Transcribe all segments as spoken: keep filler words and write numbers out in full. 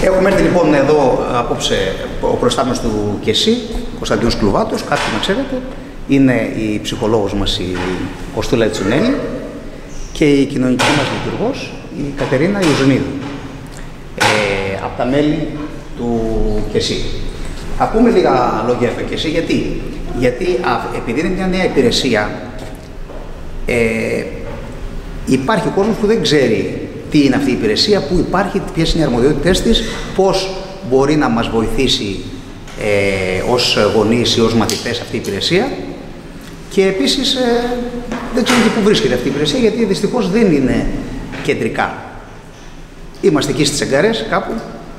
Έχουμε έρθει λοιπόν εδώ απόψε ο προϊστάμενος του ΚΕΣΥ, Κωνσταντίνος Κλουβάτος, κάποιοι με ξέρετε, είναι η ψυχολόγος μας η Κωστούλα Τσουνέλη και η κοινωνική μας λειτουργός η Κατερίνα Ιουζουνίδου, ε, από τα μέλη του ΚΕΣΥ. Θα πούμε λίγα λόγια στο ΚΕΣΥ, γιατί, γιατί α, επειδή είναι μια νέα υπηρεσία, ε, υπάρχει ο κόσμος που δεν ξέρει τι είναι αυτή η υπηρεσία, πού υπάρχει, ποιες είναι οι αρμοδιότητες της, πώς μπορεί να μας βοηθήσει ε, ως γονείς ή ως μαθητές αυτή η υπηρεσία και επίσης ε, δεν ξέρω και πού βρίσκεται αυτή η υπηρεσία, γιατί δυστυχώς δεν είναι κεντρικά. Είμαστε εκεί στις Εγκαρές κάπου,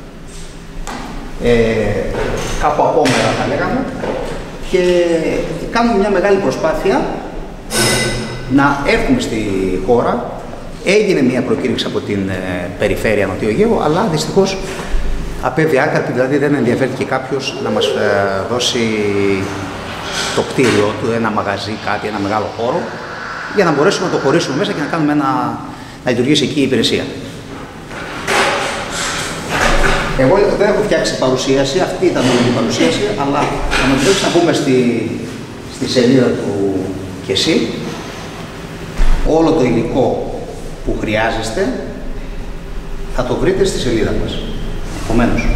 ε, κάπου απόμερα θα λέγαμε, και κάνουμε μια μεγάλη προσπάθεια να έρθουμε στη χώρα. Έγινε μια προκήρυξη από την ε, περιφέρεια Νοτιού Αιγαίου, αλλά δυστυχώς απέβη άκαρπη, δηλαδή δεν ενδιαφέρθηκε κάποιος να μας ε, δώσει το κτίριο του, ένα μαγαζί, κάτι, ένα μεγάλο χώρο, για να μπορέσουμε να το χωρίσουμε μέσα και να κάνουμε ένα, να λειτουργήσει εκεί η υπηρεσία. Εγώ δεν έχω φτιάξει παρουσίαση, αυτή ήταν η παρουσίαση, αλλά θα με επιτρέψει να πούμε στη, στη σελίδα του ΚΕΣΥ όλο το υλικό που χρειάζεστε, θα το βρείτε στη σελίδα μας. Επομένως,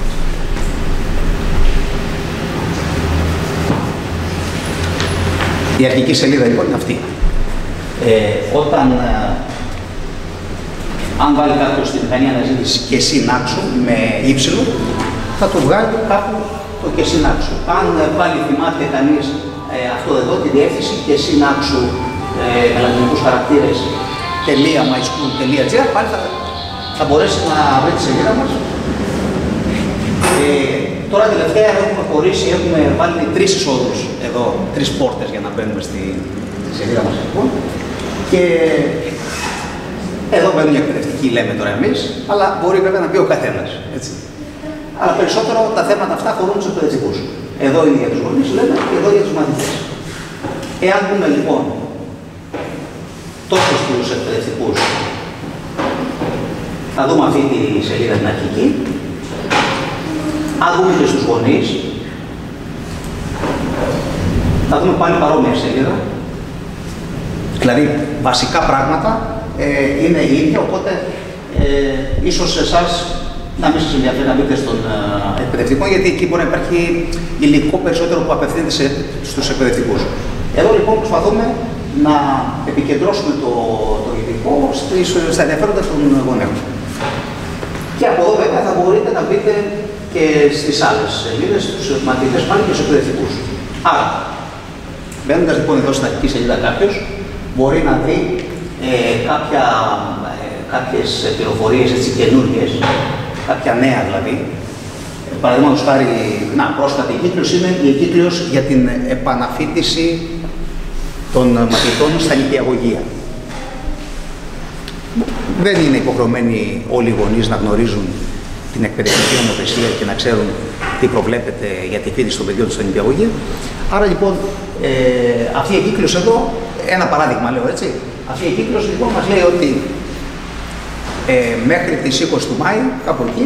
η αρχική σελίδα λοιπόν είναι αυτή. Ε, όταν, ε, αν βάλει κάποιος στη μηχανή αναζήτηση ΚΕΣΥ Νάξου με ύψιλο, θα το βγάλει κάπου το ΚΕΣΥ Νάξου. Αν ε, πάλι θυμάται κανείς ε, αυτό εδώ, τη διεύθυνση ΚΕΣΥ Νάξου ε, με λατινικούς χαρακτήρες .myschool.gr, πάλι θα, θα μπορέσει να βρει τη σελίδα μας. Ε, τώρα τελευταία έχουμε χωρίσει, έχουμε βάλει τρεις εισόδους εδώ, τρεις πόρτες για να μπαίνουμε στη, στη σελίδα μας λοιπόν. Και εδώ μπαίνουν οι εκπαιδευτικοί, λέμε τώρα εμείς, αλλά μπορεί βέβαια να πει ο καθένας. Έτσι. Αλλά περισσότερο τα θέματα αυτά αφορούν τους εκπαιδευτικούς. Εδώ είναι για τους γονείς, λέμε, και εδώ για τους μαθητές. Εάν πούμε λοιπόν τόσο στους εκπαιδευτικούς, θα δούμε αυτή τη σελίδα την αρχική. Αν δούμε και στους γονείς, θα δούμε πάλι παρόμοια σελίδα. Δηλαδή, βασικά πράγματα ε, είναι η ίδια, οπότε ε, ίσως εσάς να μην σας ενδιαφέρει να μπείτε στον ε, εκπαιδευτικό, γιατί εκεί μπορεί να υπάρχει υλικό περισσότερο που απευθύνεται σε, στους εκπαιδευτικούς. Εδώ λοιπόν προσπαθούμε να επικεντρώσουμε το, το υλικό στις, στα ενδιαφέροντα των γονέων. Και από εδώ βέβαια θα μπορείτε να μπείτε και στις άλλες σελίδες, στους μαθητές πάλι και στους εκπαιδευτικούς. Άρα, μπαίνοντας λοιπόν εδώ στην αρχική σελίδα κάποιος, μπορεί να δει ε, κάποια, ε, κάποιες πληροφορίες έτσι καινούργιες, κάποια νέα δηλαδή. Ε, Παραδείγματος χάρη, να, πρόσφατη εγκύκλειος είναι η εγκύκλειος για την επαναφίτηση των μαθητών στα νηπιαγωγεία. Δεν είναι υποχρεωμένοι όλοι οι γονείς να γνωρίζουν την εκπαιδευτική νομοθεσία και να ξέρουν τι προβλέπεται για τη φοιτηση των παιδιών τους στα νηπιαγωγεία. Άρα λοιπόν, ε, αυτή η εγκύκλειος εδώ, ένα παράδειγμα λέω έτσι, αυτή η εγκύκλειος λοιπόν μας λέει ότι ε, μέχρι τις είκοσι του Μάη, κάπου εκεί,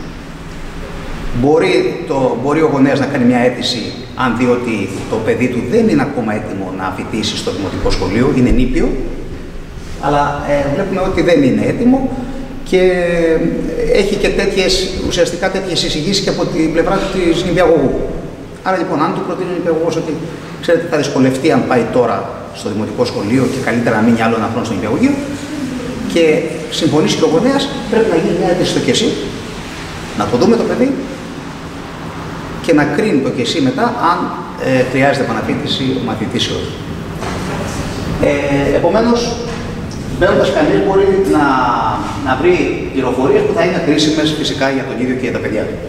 Μπορεί, το, μπορεί ο γονέας να κάνει μια αίτηση αν δει ότι το παιδί του δεν είναι ακόμα έτοιμο να φοιτήσει στο δημοτικό σχολείο, είναι νήπιο, αλλά ε, βλέπουμε ότι δεν είναι έτοιμο και έχει και τέτοιες, ουσιαστικά τέτοιες εισηγήσεις και από την πλευρά του της νηπιαγωγού. Άρα λοιπόν, αν του προτείνει ο νηπιαγωγός ότι ξέρετε θα δυσκολευτεί αν πάει τώρα στο δημοτικό σχολείο και καλύτερα να μείνει άλλο ένα χρόνο στο νηπιαγωγείο και συμφωνήσει και ο γονέας, πρέπει να γίνει μια αίτηση στο ΚΕΣΥ, να το δούμε το παιδί και να κρίνει το ΚΕΣΥ μετά αν ε, χρειάζεται επαναφίτηση ο μαθητής ή όχι. Ε, επομένως, μπαίνοντας κανείς μπορεί να, να βρει πληροφορίες που θα είναι χρήσιμες φυσικά για τον ίδιο και για τα παιδιά του.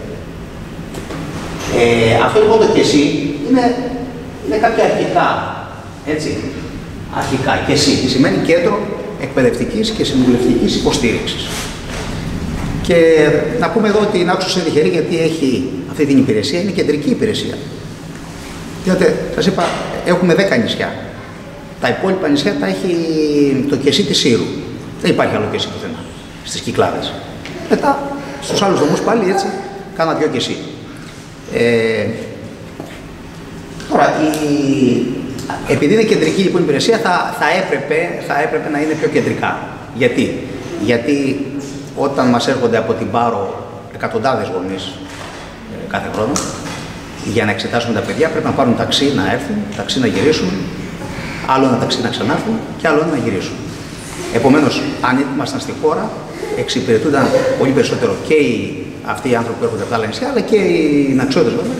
Ε, αυτό λοιπόν το ΚΕΣΥ είναι, είναι κάποια αρχικά, έτσι, αρχικά ΚΕΣΥ, σημαίνει Κέντρο Εκπαιδευτικής και Συμβουλευτικής Υποστήριξης. Και να πούμε εδώ ότι η Νάξος είναι τυχερή γιατί έχει αυτή την υπηρεσία, είναι κεντρική υπηρεσία. Διότι, σας είπα, έχουμε δέκα νησιά. Τα υπόλοιπα νησιά τα έχει το ΚΕΣΥ της Σύρου. Δεν υπάρχει άλλο ΚΕΣΥ πουθενά, στις Κυκλάδες. Μετά Στους άλλους δομούς πάλι έτσι, κάνα δυο και εσύ. Ε, τώρα, η, επειδή είναι κεντρική λοιπόν υπηρεσία, θα, θα, έπρεπε, θα έπρεπε να είναι πιο κεντρικά. Γιατί, Γιατί όταν μας έρχονται από την Πάρο εκατοντάδες γονείς ε, κάθε χρόνο, για να εξετάσουμε τα παιδιά πρέπει να πάρουν ταξί να έρθουν, ταξί να γυρίσουν, άλλο ένα ταξί να ξανάρθουν και άλλο ένα να γυρίσουν. Επομένως, αν ήμασταν στη χώρα, εξυπηρετούνταν πολύ περισσότερο και οι, αυτοί οι άνθρωποι που έρχονται από τα άλλα νησιά, αλλά και οι ναξιώτες βέβαια,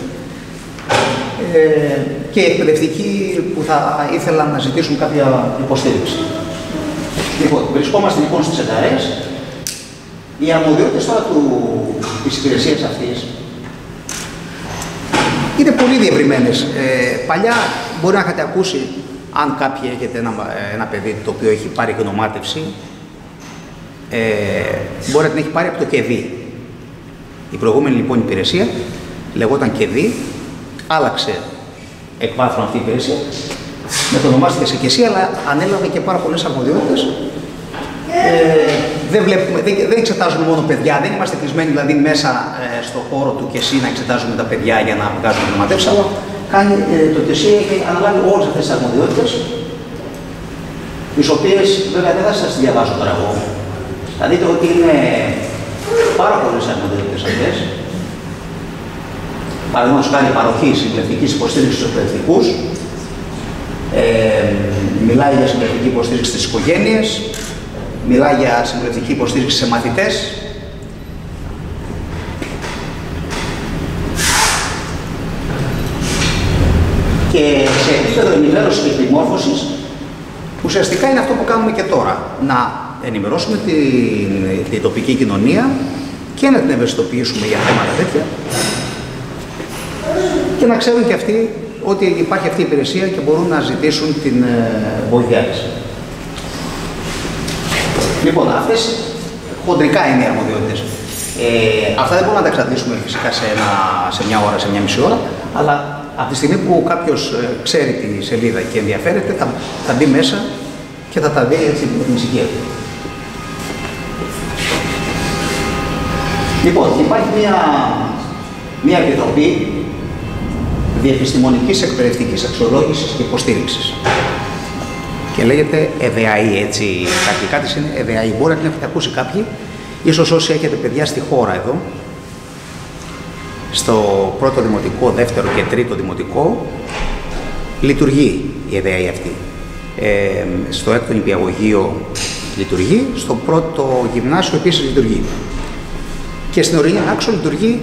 ε, και οι εκπαιδευτικοί που θα ήθελαν να ζητήσουν κάποια υποστήριξη. Λοιπόν, βρισκόμαστε λοιπόν στις ΕΤΑΡΕΣ. Οι αρμοδιότητες τώρα του, της υπηρεσίας αυτής είναι πολύ διευρυμένες. Ε, παλιά μπορεί να είχατε ακούσει, αν κάποιοι έχετε ένα, ένα παιδί το οποίο έχει πάρει γνωμάτευση, ε, μπορεί να την έχει πάρει από το ΚΕΔί. Η προηγούμενη λοιπόν υπηρεσία λεγόταν ΚΕΔί, άλλαξε εκ βάθρων αυτή η υπηρεσία, μετονομάστηκε σε ΚΕΣΥ, αλλά ανέλαβε και πάρα πολλές αρμοδιότητες. Ε, δεν, βλέπουμε, δεν, δεν εξετάζουμε μόνο παιδιά, δεν είμαστε κλεισμένοι δηλαδή μέσα ε, στον χώρο του ΚΕΣΥ να εξετάζουμε τα παιδιά για να βγάζουμε γνωματεύσεις, αλλά κάνει, ε, το ΚΕΣΥ έχει αναλάβει όλες αυτές τις αρμοδιότητες, τις οποίες βέβαια δεν θα σας διαβάσω τώρα εγώ. Θα δείτε ότι είναι πάρα πολλές αρμοδιότητες αυτές. Παραδείγματος χάρη παροχή συμβουλευτικής υποστήριξης στους εκπαιδευτικούς, ε, μιλάει για συμβουλευτική υποστήριξη στις οικογένειες, μιλάει για συμβουλευτική υποστήριξη σε μαθητές. Και σε επίπεδο ενημέρωσης και επιμόρφωσης, ουσιαστικά είναι αυτό που κάνουμε και τώρα. Να ενημερώσουμε την, την τοπική κοινωνία και να την ευαισθητοποιήσουμε για θέματα τέτοια και να ξέρουν και αυτοί ότι υπάρχει αυτή η υπηρεσία και μπορούν να ζητήσουν την ε, βοήθειά της. Λοιπόν, αυτές χοντρικά είναι οι αρμοδιότητες. Ε, αυτά δεν μπορούμε να τα εξαντλήσουμε φυσικά σε, ένα, σε μια ώρα, σε μια μισή ώρα, αλλά από τη στιγμή που κάποιος ε, ξέρει τη σελίδα και ενδιαφέρεται, θα, θα μπει μέσα και θα τα δει έτσι με την ησυχία του. Λοιπόν, υπάρχει μια, μια επιτροπή διεπιστημονικής εκπαιδευτικής αξιολόγησης και υποστήριξης. Και λέγεται ΕΔΑΗ, έτσι, τα αγγλικά της είναι ΕΔΑΗ. Μπορεί να την έχετε ακούσει κάποιοι, ίσως όσοι έχετε παιδιά στη χώρα εδώ, στο πρώτο δημοτικό, δεύτερο και τρίτο δημοτικό, λειτουργεί η ΕΔΑΗ αυτή. Ε, στο έκτο νηπιαγωγείο λειτουργεί, στο πρώτο γυμνάσιο επίσης λειτουργεί. Και στην Ορεινή Άξο λειτουργεί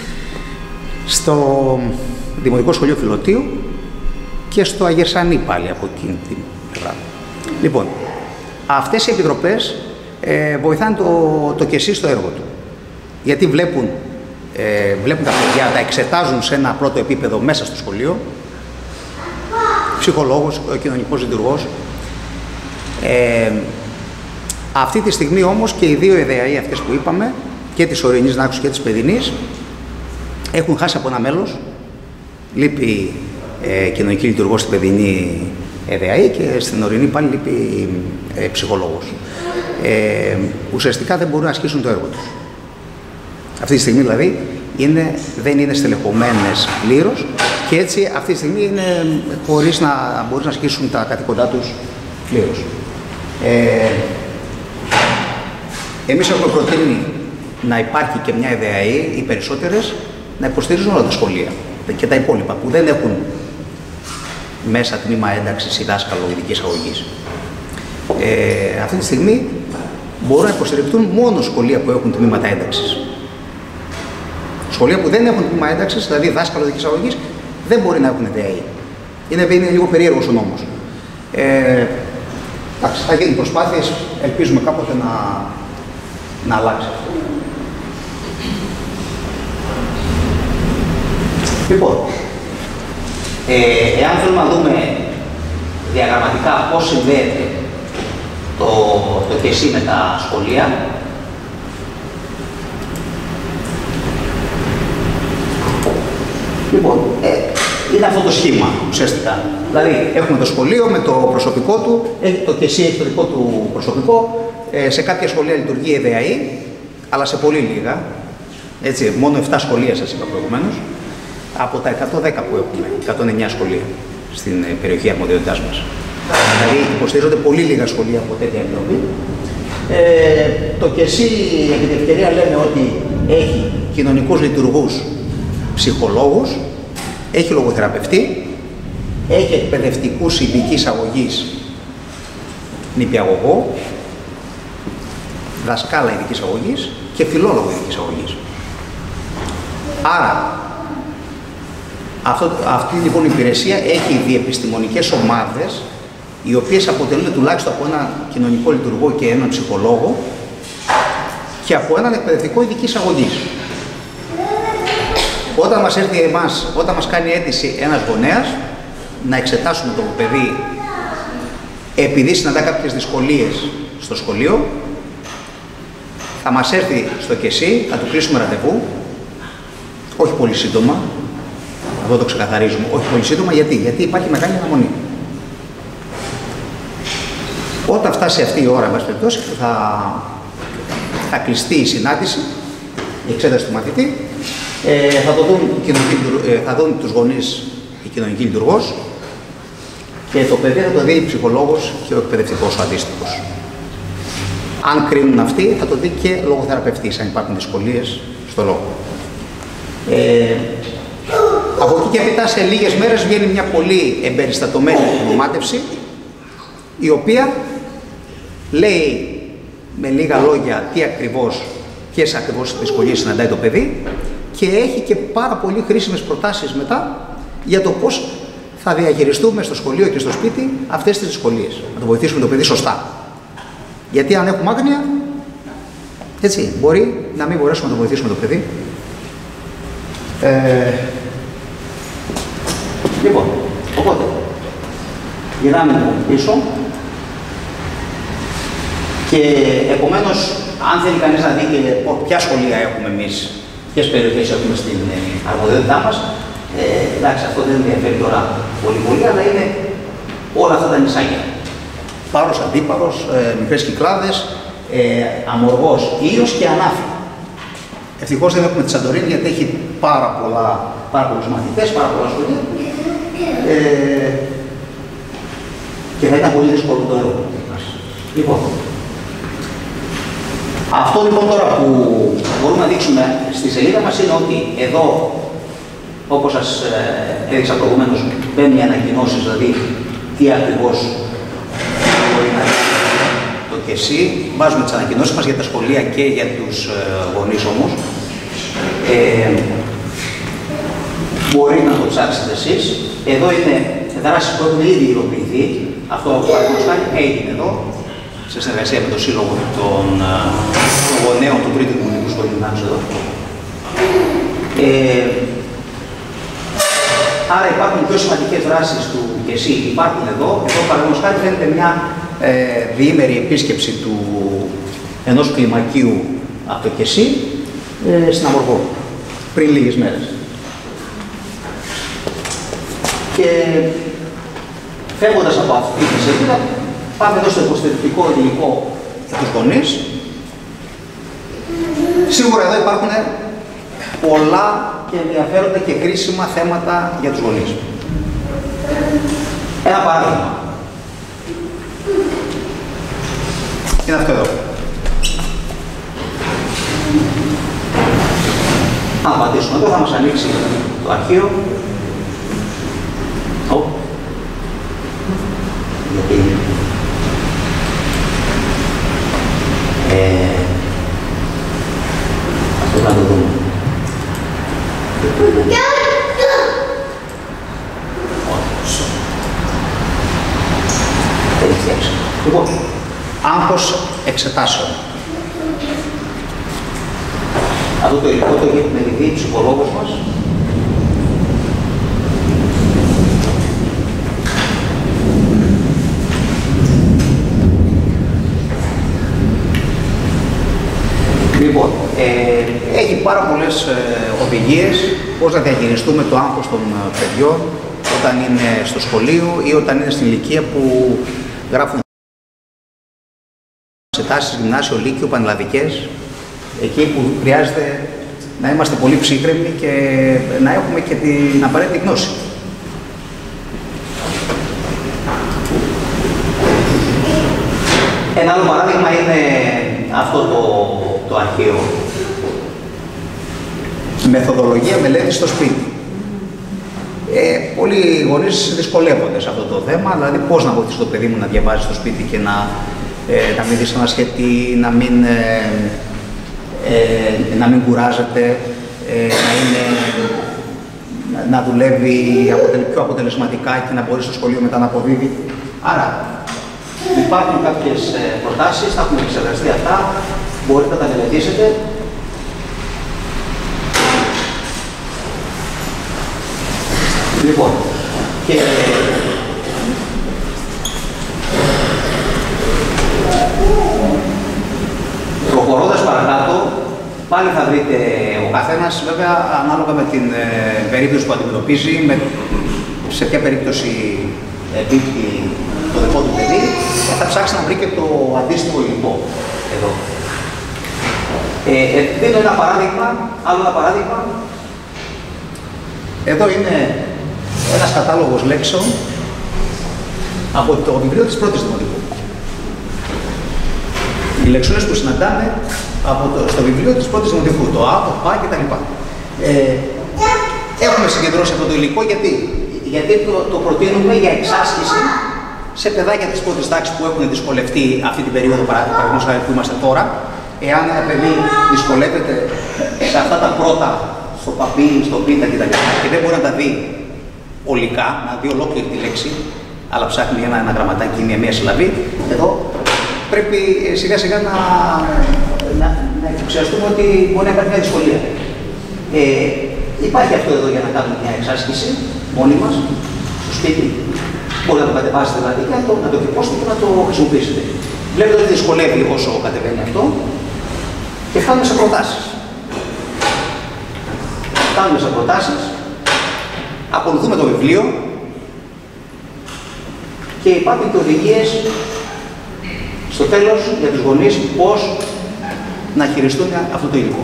στο Δημοτικό Σχολείο Φιλοτίου και στο Αγερσανή πάλι από εκείνη την πλευρά. Λοιπόν, αυτές οι επιτροπές ε, βοηθάνε το, το ΚΕΣΥ στο έργο του. Γιατί βλέπουν, ε, βλέπουν τα παιδιά, τα εξετάζουν σε ένα πρώτο επίπεδο μέσα στο σχολείο, ψυχολόγος, κοινωνικός λειτουργός. Ε, αυτή τη στιγμή όμως και οι δύο ΕΔΑΗ αυτές που είπαμε, και της Ορεινής Νάξου και της Παιδινής, έχουν χάσει από ένα μέλος. Λείπει ε, κοινωνική λειτουργός στην Παιδινή ΕΔΑΗ και στην Ορεινή πάλι λείπει ε, ψυχολόγος. Ε, ουσιαστικά δεν μπορούν να ασκήσουν το έργο τους. Αυτή τη στιγμή δηλαδή είναι, δεν είναι στελεχωμένες πλήρως και έτσι αυτή τη στιγμή είναι χωρίς να μπορούν να ασκήσουν τα καθήκοντά τους πλήρως. Ε, εμείς έχουμε προτείνει να υπάρχει και μια ΕΔΑΗ, οι περισσότερες, να υποστηρίζουν όλα τα σχολεία και τα υπόλοιπα που δεν έχουν μέσα τμήμα ένταξης ή δάσκαλο ειδικής αγωγής. Ε, αυτή τη στιγμή μπορούν να υποστηριχτούν μόνο σχολεία που έχουν τμήματα ένταξης. Σχολεία που δεν έχουν τμήμα ένταξης, δηλαδή δάσκαλο ειδικής αγωγής, δεν μπορεί να έχουν ΕΔΑΗ. Είναι, είναι λίγο περίεργος ο νόμος. Ε, εντάξει, θα γίνουν προσπάθειες, ελπίζουμε κάποτε να, να αλλάξει αυτό. Λοιπόν, ε, εάν θέλουμε να δούμε διαγραμματικά πώς συνδέεται το, το ΚΕΣΥ με τα σχολεία, λοιπόν, ε, είναι αυτό το σχήμα ουσιαστικά. Δηλαδή, έχουμε το σχολείο με το προσωπικό του, το ΚΕΣΥ έχει το δικό του προσωπικό, ε, σε κάποια σχολεία λειτουργεί ΕΔΑΗ, αλλά σε πολύ λίγα. Έτσι, μόνο επτά σχολεία σας είπα προηγουμένως, από τα εκατόν δέκα που έχουμε, εκατόν εννιά σχολεία στην περιοχή αρμοδιότητάς μας. Δηλαδή υποστηρίζονται πολύ λίγα σχολεία από τέτοια επιτροπή. Ε, το ΚΕΣΥ, επί την ευκαιρία, λέμε ότι έχει κοινωνικούς λειτουργούς, ψυχολόγους, έχει λογοθεραπευτή, έχει εκπαιδευτικούς ειδικής αγωγής, νηπιαγωγό, δασκάλα ειδικής αγωγής και φιλόλογο ειδικής αγωγής. Άρα, αυτό, αυτή λοιπόν η υπηρεσία έχει διεπιστημονικές ομάδες, οι οποίες αποτελούν τουλάχιστον από ένα κοινωνικό λειτουργό και έναν ψυχολόγο και από έναν εκπαιδευτικό ειδικής αγωγής. Όταν μας έρθει εμάς, όταν μας κάνει αίτηση ένας γονέας να εξετάσουμε το παιδί επειδή συναντά κάποιες δυσκολίες στο σχολείο, θα μας έρθει στο ΚΕΣΥ, θα του κλείσουμε ραντεβού, όχι πολύ σύντομα, εδώ το ξεκαθαρίζουμε, όχι πολύ σύντομα, γιατί, γιατί υπάρχει μεγάλη αναμονή. Όταν φτάσει αυτή η ώρα, μας περιπτώσει, θα, θα κλειστεί η συνάντηση, η εξέταση του μαθητή, ε, θα, το δουν, ε, θα δουν τους γονείς η κοινωνική λειτουργός και το παιδί θα το δει η ψυχολόγος και ο εκπαιδευτικός ο αντίστοιχος. Αν κρίνουν αυτοί, θα το δει και λογοθεραπευτής, αν υπάρχουν δυσκολίες στο λόγο. Ε, από εκεί και μετά, σε λίγες μέρες, βγαίνει μια πολύ εμπεριστατωμένη γνωμάτευση, η οποία λέει με λίγα λόγια τι ακριβώς, ποιες ακριβώς δυσκολίες συναντάει το παιδί και έχει και πάρα πολύ χρήσιμες προτάσεις μετά για το πώς θα διαχειριστούμε στο σχολείο και στο σπίτι αυτές τις δυσκολίες. Να το βοηθήσουμε το παιδί σωστά. Γιατί αν έχουμε άγνοια, έτσι, μπορεί να μην μπορέσουμε να το βοηθήσουμε το παιδί. Ε, λοιπόν, οπότε, γυρνάμε πίσω και επομένως, αν θέλει κανείς να δει και ποια σχολεία έχουμε εμείς, ποιες περιοχές έχουμε στην αρμοδιότητά μας, ε, εντάξει, αυτό δεν ενδιαφέρει τώρα πολύ πολύ, αλλά είναι όλα αυτά τα νησάκια. Πάρος, Αντίπαρος, ε, μικρές Κυκλάδες, ε, Αμοργός, Ήλιος και Ανάφη. Ευτυχώς δεν έχουμε τη Σαντορίνη γιατί έχει πάρα, πολλά, πάρα πολλούς μαθητές, πάρα πολλά σχολεία ε, και θα ήταν πολύ δύσκολο το έργο μας. Λοιπόν, αυτό λοιπόν τώρα που μπορούμε να δείξουμε στη σελίδα μας είναι ότι εδώ, όπως σας ε, έδειξα προηγουμένως, μπαίνουν οι ανακοινώσεις, δηλαδή τι ακριβώς μπορεί να γίνει το ΚΕΣΥ. Βάζουμε τις ανακοινώσεις μας για τα σχολεία και για τους ε, γονείς όμως. Ε, μπορεί να το ψάξετε εσείς. Εδώ είναι δράσεις που έχουν ήδη υλοποιηθεί. Αυτό που έγινε εδώ, σε συνεργασία με το Σύλλογο των, των Γονέων του Τρίτου Δημοτικού Σχολείου Νάξου εδώ. Ε, άρα υπάρχουν πιο σημαντικές δράσεις του ΚΕΣΥ, υπάρχουν εδώ. Εδώ παραδείγματος χάρη φαίνεται μια ε, διήμερη επίσκεψη του ενός κλιμακίου από το ΚΕΣΥ ε, στην Αμοργό, πριν λίγες μέρες. Και φεύγοντας από αυτή τη σελίδα, πάμε εδώ στο υποστηρικτικό υλικό για τους γονείς. Σίγουρα εδώ υπάρχουν πολλά και ενδιαφέροντα και κρίσιμα θέματα για τους γονείς. Ένα παράδειγμα. Είναι αυτό εδώ. Αν πατήσουμε εδώ θα μας ανοίξει το αρχείο. Oh. Γιατί ε, αυτό θα το δούμε. Λοιπόν, άγχος εξετάσεων. Αυτό το υλικό το έχει επιμεληθεί η ψυχολόγος μας. Λοιπόν, ε, έχει πάρα πολλές ε, οδηγίες πώς να διαχειριστούμε το άγχος των ε, παιδιών όταν είναι στο σχολείο ή όταν είναι στην ηλικία που γράφουν εξετάσεις, γυμνάσιο, λύκειο, πανελλαδικές, εκεί που χρειάζεται να είμαστε πολύ ψύχρεμοι και να έχουμε και την απαραίτητη γνώση. Ένα άλλο παράδειγμα είναι αυτό το, το αρχαίο. Μεθοδολογία μελέτης στο σπίτι. Ε, πολλοί γονείς δυσκολεύονται σε αυτό το θέμα, δηλαδή πώς να βοηθήσω το παιδί μου να διαβάζει στο σπίτι και να, ε, να μην δυσανασχετεί, να μην, ε, ε, να μην κουράζεται, ε, να, είναι, να δουλεύει πιο αποτελεσματικά και να μπορεί στο σχολείο μετά να αποδίδει. Άρα, υπάρχουν κάποιες προτάσεις, θα έχουμε εξεργαστεί αυτά, μπορείτε να τα μελετήσετε. Λοιπόν, και προχωρώντας παρακάτω, πάλι θα βρείτε ο καθένας, βέβαια, ανάλογα με την ε, περίπτωση που αντιμετωπίζει, με, σε ποια περίπτωση εμπίπτει το δικό του παιδί, θα ψάξει να βρει και το αντίστοιχο υλικό εδώ. Ε, δίνω ένα παράδειγμα, άλλο ένα παράδειγμα. Εδώ είναι ένας κατάλογος λέξεων από το βιβλίο της πρώτης δημοτικού. Οι λεξούλες που συναντάμε από το, στο βιβλίο της πρώτης δημοτικού, το Α, το Π κτλ. Ε, έχουμε συγκεντρώσει αυτό το υλικό γιατί, γιατί το, το προτείνουμε για εξάσκηση σε παιδάκια της πρώτης τάξης που έχουν δυσκολευτεί αυτή την περίοδο παραδείγματος χάρη που είμαστε τώρα. Εάν ένα παιδί δυσκολεύεται σε αυτά τα πρώτα, στο παπί, στο πίτα κτλ. Και δεν μπορεί να τα δει ολικά, να δει ολόκληρη τη λέξη, αλλά ψάχνει ένα, ένα γραμματάκι ή μια, μια συλλαβή, εδώ πρέπει σιγά σιγά να, να, να εξουσιαστούμε ότι μπορεί να υπάρχει μια δυσκολία. Ε, υπάρχει αυτό εδώ για να κάνουμε μια εξάσκηση μόνοι μας, στο σπίτι. Μπορείτε να το κατεβάσετε δηλαδή και να το, να το τυπώσετε και να το χρησιμοποιήσετε. Βλέπετε ότι δυσκολεύει όσο κατεβαίνει αυτό και φτάνουμε σε προτάσεις. Φτάνουμε σε προτάσεις, ακολουθούμε το βιβλίο και υπάρχουν και οδηγίες στο τέλος για τους γονείς πώς να χειριστούν αυτό το υλικό.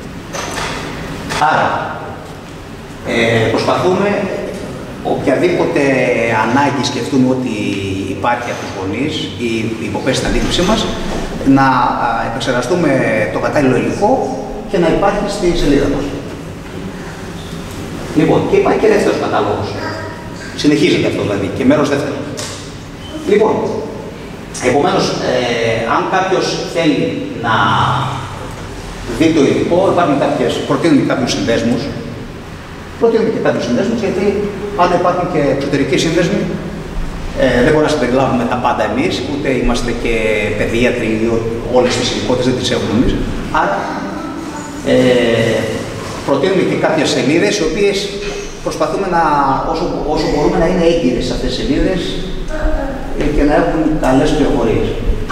Άρα, ε, προσπαθούμε οποιαδήποτε ανάγκη σκεφτούμε ότι υπάρχει από τους γονείς ή υποπέσει στην αντίληψή μας, να επεξεργαστούμε το κατάλληλο υλικό και να υπάρχει στη σελίδα μας. Λοιπόν, και υπάρχει και δεύτερος κατάλογος. Συνεχίζεται αυτό δηλαδή, και μέρος δεύτερο. Λοιπόν, επομένως, ε, αν κάποιος θέλει να δει το υλικό, υπάρχουν κάποιες, προτείνουμε κάποιους συνδέσμους. Προτείνουμε και κάποιους συνδέσμους, γιατί αν υπάρχουν και εξωτερικοί σύνδεσμοι, ε, δεν μπορούμε να συμπεριλάβουμε τα πάντα εμείς, ούτε είμαστε και παιδίατροι, όλες τις υλικότητες δεν τις έχουμε εμείς. Άρα, ε, προτείνουμε και κάποιες σελίδες, οι οποίες προσπαθούμε να, όσο, όσο μπορούμε να είναι έγκυρες σε αυτές τις σελίδες και να έχουν καλές πληροφορίες.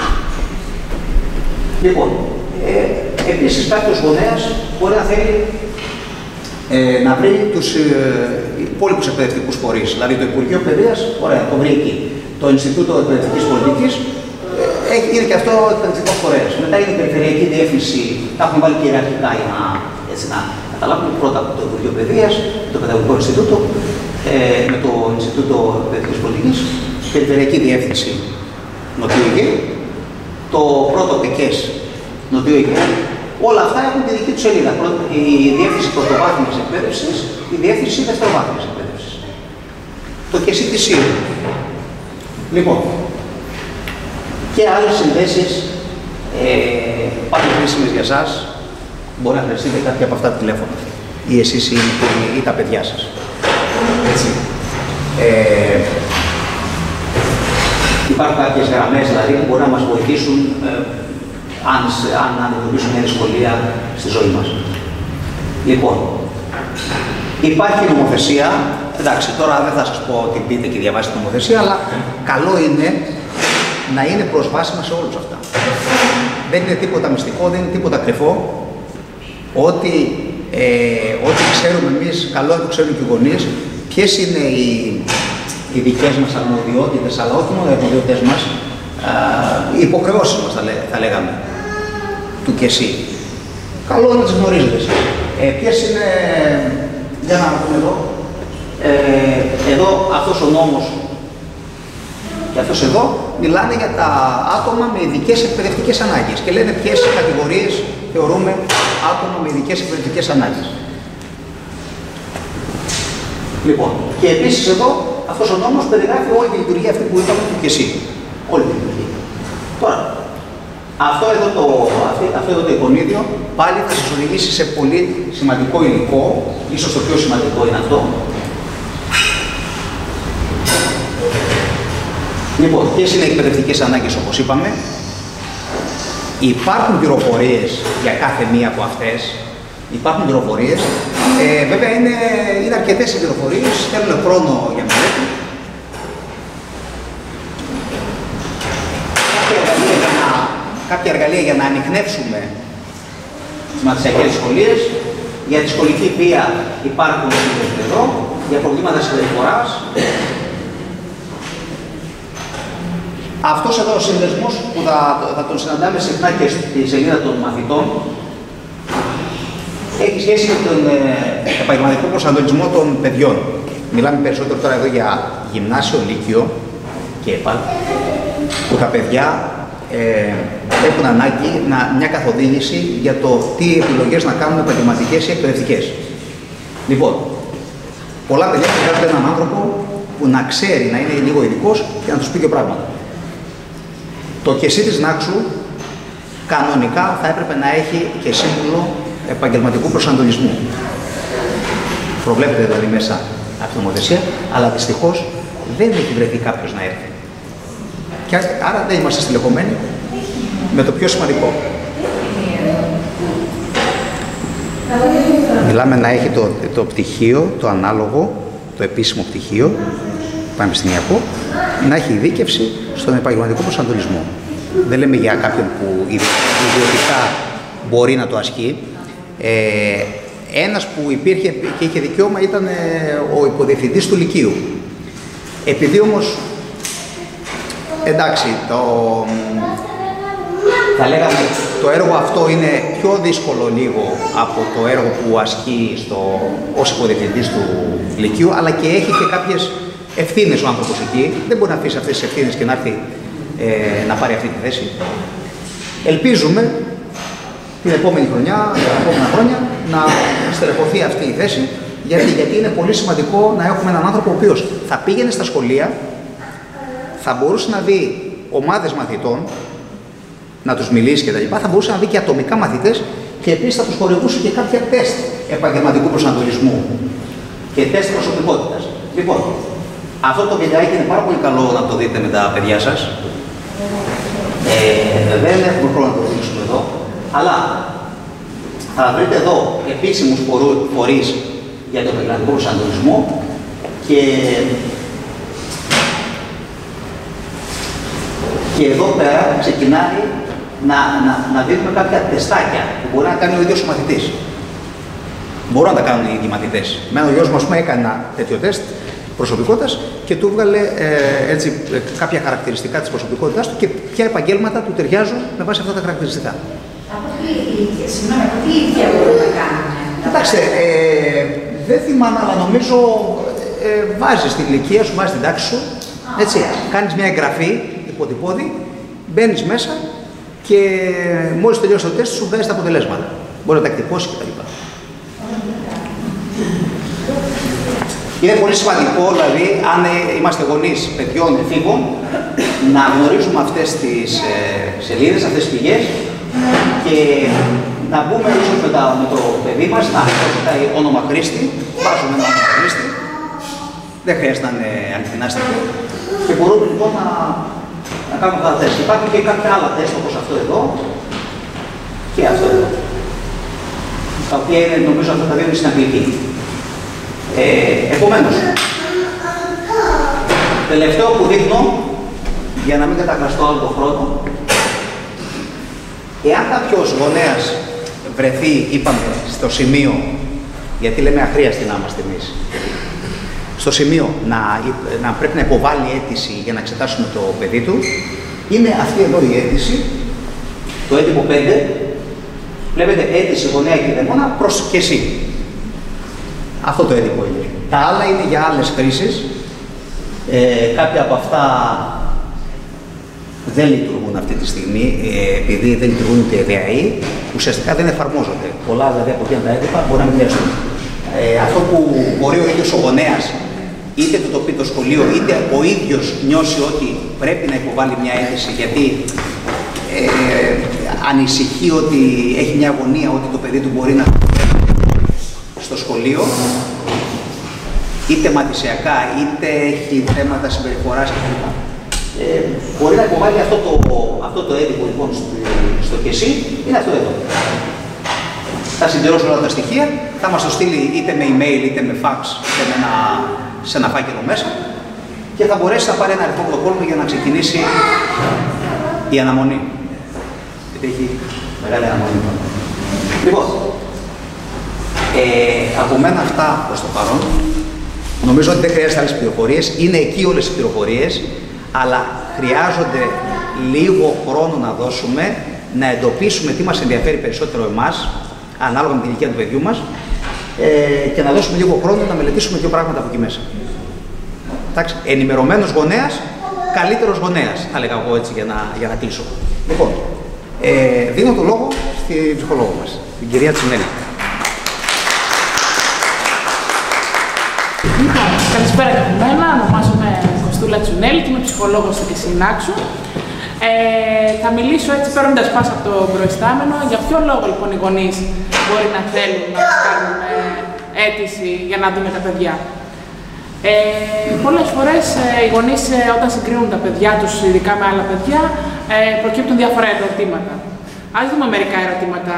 Λοιπόν, ε, επίσης κάποιος γονέας μπορεί να θέλει ε, να βρει τους ε, υπόλοιπους εκπαιδευτικούς φορείς. Δηλαδή το Υπουργείο Παιδείας, ωραία, το βρει εκεί. Το Ινστιτούτο Εκπαιδευτικής Πολιτικής ε, είναι και αυτό εκπαιδευτικός φορέας. Μετά είναι η Περιφερειακή Διεύθυνση, τα έχουμε βάλει και ιεραρχικά για να, έτσι, να καταλάβουμε πρώτα από το Υπουργείο Παιδείας, το Παιδαγωγικό Ινστιτούτο, ε, με το Ινστιτούτο Εκπαιδευτικής Πολιτικής, Περιφερειακή Διεύθυνση Νοτιού Αιγαίου, το πρώτο ΠΕΚΕΣ Νοτιού Αιγαίου. Όλα αυτά έχουν τη δική του σελίδα. Η Διεύθυνση Πρωτοβάθμιας Εκπαίδευσης, η Διεύθυνση Δευτεροβάθμιας Εκπαίδευσης. Το ΚΕΣΥ της ΣΥΡ. Λοιπόν, και άλλες συνδέσεις ε, πάλι χρήσιμες για εσάς. Μπορεί να χρειαστείτε κάποια από αυτά τα τηλέφωνα. Ή εσείς ή, ή, ή τα παιδιά σας. Έτσι. Ε, υπάρχουν κάποιες γραμμές δηλαδή που μπορεί να μας βοηθήσουν ε, αν, αν αντιμετωπίσουν μια δυσκολία στη ζωή μας. Λοιπόν, υπάρχει νομοθεσία. Εντάξει, τώρα δεν θα σας πω ότι μπείτε και διαβάσετε την νομοθεσία, αλλά καλό είναι να είναι προσβάσιμα σε όλους αυτά. Δεν είναι τίποτα μυστικό, δεν είναι τίποτα κρυφό. Ό,τι, ε, ό,τι ξέρουμε εμείς, καλό είναι το ξέρουν και οι γονείς, ποιες είναι οι, οι δικές μας αρμοδιότητες, αλλά όχι μόνο οι αρμοδιότητες μας, α, οι υποχρεώσεις μας θα, λέ, θα λέγαμε, του και εσύ. Καλό είναι να τις γνωρίζετε εσείς. Ε, ποιες είναι, για να δούμε εδώ, ε, εδώ αυτός ο νόμος και αυτός εδώ μιλάνε για τα άτομα με ειδικές εκπαιδευτικές ανάγκες και λένε ποιες κατηγορίες θεωρούμε άτομα με ειδικές εκπαιδευτικές ανάγκες. Λοιπόν, και επίσης εδώ αυτός ο νόμος περιγράφει όλη τη λειτουργία αυτή που είπαμε του και εσύ. Όλη τη λειτουργία. Τώρα, αυτό εδώ το, αυτή, αυτό εδώ το εικονίδιο πάλι θα σας οδηγήσει σε πολύ σημαντικό υλικό, ίσως το πιο σημαντικό είναι αυτό. Λοιπόν, ποιες είναι οι εκπαιδευτικές ανάγκες όπως είπαμε. Υπάρχουν πληροφορίες για κάθε μία από αυτές. Υπάρχουν πληροφορίες. Ε, βέβαια είναι, είναι αρκετές οι πληροφορίες, θέλουν χρόνο για μελέτη. Κάποια εργαλεία για να ανιχνεύσουμε τις μαθησιακές σχολείες. Για τη σχολική βία υπάρχουν εδώ, για προβλήματα συμπεριφοράς. Αυτός εδώ ο σύνδεσμος που θα, θα τον συναντάμε συχνά και στη σελίδα των μαθητών έχει σχέση με τον ε, επαγγελματικό προσανατολισμό των παιδιών. Μιλάμε περισσότερο τώρα εδώ για γυμνάσιο, λύκειο και ΕΠΑΛ, που τα παιδιά ε, έχουν ανάγκη να, μια καθοδήγηση για το τι επιλογές να κάνουν επαγγελματικές ή εκπαιδευτικές. Λοιπόν, πολλά παιδιά χρειάζονται έναν άνθρωπο που να ξέρει, να είναι λίγο ειδικός και να τους πει και πράγματα. Το κεσί της Νάξου κανονικά θα έπρεπε να έχει και σύμβουλο επαγγελματικού προσανατολισμού. Προβλέπεται δηλαδή μέσα από την νομοθεσία, αλλά δυστυχώς δεν έχει βρεθεί κάποιος να έρθει. Και άρα δεν είμαστε στελεχωμένοι με το πιο σημαντικό. Μιλάμε να έχει το, το πτυχίο, το ανάλογο, το επίσημο πτυχίο, πανεπιστημιακό, να έχει ειδίκευση στον επαγγελματικό προσανατολισμό. Δεν λέμε για κάποιον που ιδιωτικά μπορεί να το ασκεί. Ε, ένας που υπήρχε και είχε δικαίωμα ήταν ο υποδιευθυντής του Λυκείου. Επειδή όμως, εντάξει, το, θα λέγαμε, το έργο αυτό είναι πιο δύσκολο λίγο από το έργο που ασκεί στο, ως υποδιευθυντής του Λυκείου, αλλά και έχει και κάποιες ευθύνες ο άνθρωπος εκεί. Δεν μπορεί να αφήσει αυτές τις ευθύνες και να έρθει ε, να πάρει αυτή τη θέση. Ελπίζουμε την επόμενη χρονιά, τα επόμενα χρόνια, να στελεχωθεί αυτή η θέση, γιατί, γιατί είναι πολύ σημαντικό να έχουμε έναν άνθρωπο ο οποίος θα πήγαινε στα σχολεία, θα μπορούσε να δει ομάδες μαθητών, να τους μιλήσει κτλ. Θα μπορούσε να δει και ατομικά μαθητές και επίσης θα τους χορηγούσε και κάποια τεστ επαγγελματικού προσανατολισμού και τεστ προσωπικότητας. Λοιπόν, αυτό το βιντεάκι είναι πάρα πολύ καλό να το δείτε με τα παιδιά σας. Ε, δεν έχουμε χρόνο να το δείξουμε εδώ, αλλά θα βρείτε εδώ επίσημους φορείς για τον επαγγελματικό προσανατολισμό και, και εδώ πέρα ξεκινάει να, να, να δίνουμε κάποια τεστάκια που μπορεί να κάνει ο ίδιος ο μαθητής. Μπορούν να τα κάνουν οι ίδιοι μαθητές. Μένα ο γιος μου, ας πούμε, έκανε ένα τέτοιο τεστ προσωπικότητας και του έβγαλε ε, έτσι, κάποια χαρακτηριστικά της προσωπικότητάς του και ποια επαγγέλματα του ταιριάζουν με βάση αυτά τα χαρακτηριστικά. Από τι ηλικία, συγγνώμη, από τι ηλικία μπορούν να κάνουν? Κοιτάξτε, ε, δεν θυμάμαι, αλλά νομίζω ε, βάζεις την ηλικία σου, βάζεις την τάξη σου, έτσι, κάνεις μια εγγραφή υποτυπώδη, μπαίνεις μέσα και μόλις τελειώσει το τεστ σου βγάζεις τα αποτελέσματα. Μπορεί να τα εκτυπώσει κτλ. Είναι πολύ σημαντικό, δηλαδή, αν είμαστε γονείς παιδιών εφήβων, να γνωρίζουμε αυτές τις ε, σελίδες, αυτές τις πηγές και να μπούμε ίσως με, με το παιδί μας, να ζητάει όνομα χρήστη, βάζουμε ένα όνομα χρήστη, δεν χρειάζεται να είναι αληθινά στοιχεία και μπορούμε λοιπόν να, να κάνουμε αυτά τα τεστ. Υπάρχουν και κάποια άλλα τεστ όπως αυτό εδώ και αυτό εδώ, τα οποία είναι, νομίζω αυτά τα δύο είναι στην αγγλική. Ε, επομένως, τελευταίο που δείχνω, για να μην καταχραστώ άλλο τον χρόνο, εάν κάποιος γονέας βρεθεί, είπαμε, στο σημείο, γιατί λέμε αχρίαστη να είμαστε εμείς, στο σημείο να, να πρέπει να υποβάλει αίτηση για να εξετάσουμε το παιδί του, είναι αυτή εδώ η αίτηση, το έντυπο πέντε, Βλέπετε, αίτηση, γονέα και δαιμόνα προς και εσύ. Αυτό το έντυπο είναι. Τα άλλα είναι για άλλες χρήσεις. Ε, κάποια από αυτά δεν λειτουργούν αυτή τη στιγμή, ε, επειδή δεν λειτουργούν ούτε ΔΕΑΗ, ουσιαστικά δεν εφαρμόζονται. Πολλά δηλαδή από εκείνα τα έντυπα μπορεί να μην χρειαστούν. Ε, αυτό που μπορεί ο ίδιος ο γονέας, είτε του το πει το σχολείο, είτε ο ίδιος νιώσει ότι πρέπει να υποβάλει μια αίτηση, γιατί ε, ανησυχεί ότι έχει μια αγωνία ότι το παιδί του μπορεί να στο σχολείο, είτε μαθησιακά, είτε έχει θέματα συμπεριφοράς κλπ. Ε, μπορεί να υποβάλει αυτό το, αυτό το έντυπο λοιπόν στο, στο ΚΕΣΥ, είναι αυτό εδώ. Θα συμπληρώσει όλα τα στοιχεία, θα μας το στείλει είτε με email είτε με fax, είτε με ένα, σε ένα φάκελο μέσα και θα μπορέσει να πάρει ένα αριθμό πρωτοκόλλου για να ξεκινήσει η αναμονή. Γιατί έχει μεγάλη αναμονή. Λοιπόν, ε, από μένα αυτά προς το παρόν. Νομίζω ότι δεν χρειάζεται άλλες πληροφορίες, είναι εκεί όλες οι πληροφορίες, αλλά χρειάζονται λίγο χρόνο να δώσουμε, να εντοπίσουμε τι μας ενδιαφέρει περισσότερο εμάς, ανάλογα με την ηλικία του παιδιού μας, ε, και να δώσουμε λίγο χρόνο να μελετήσουμε δύο πράγματα από εκεί μέσα. Εντάξει, ενημερωμένος γονέας, καλύτερος γονέας, θα λέγα εγώ έτσι για να, για να κλείσω. Λοιπόν, ε, δίνω το λόγο στην ψυχολόγο μας, την κυρία Τσουνέλη. Λοιπόν, καλησπέρα και από μένα. Ονομάζομαι Κωστούλα Τσουνέλη και είμαι ψυχολόγος στο ΚΕΣΥ Νάξου. Ε, θα μιλήσω έτσι παίρνοντας πάσα από το προϊστάμενο. Για ποιο λόγο λοιπόν οι γονείς μπορεί να θέλουν να κάνουν αίτηση για να δουν τα παιδιά. Ε, πολλές φορές ε, οι γονείς ε, όταν συγκρίνουν τα παιδιά τους, ειδικά με άλλα παιδιά, ε, προκύπτουν διάφορα ερωτήματα. Ας δούμε μερικά ερωτήματα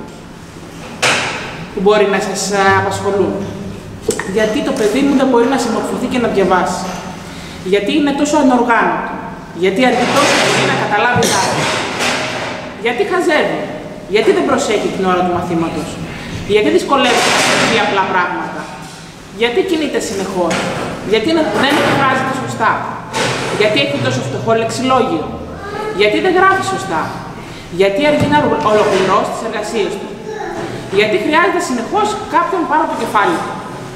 που μπορεί να σας ε, απασχολούν. Γιατί το παιδί μου δεν μπορεί να συμμορφωθεί και να διαβάσει. Γιατί είναι τόσο ανοργάνωτο. Γιατί αρκεί τόσο πολύ να καταλάβει κάτι. Γιατί χαζεύει. Γιατί δεν προσέχει την ώρα του μαθήματος. Γιατί δυσκολεύεται να σκεφτεί απλά πράγματα. Γιατί κινείται συνεχώς. Γιατί δεν εκφράζεται σωστά. Γιατί έχει τόσο φτωχό λεξιλόγιο. Γιατί δεν γράφει σωστά. Γιατί αργεί να ολοκληρώσει τις εργασίες του. Γιατί χρειάζεται συνεχώς κάποιον πάνω από το κεφάλι του.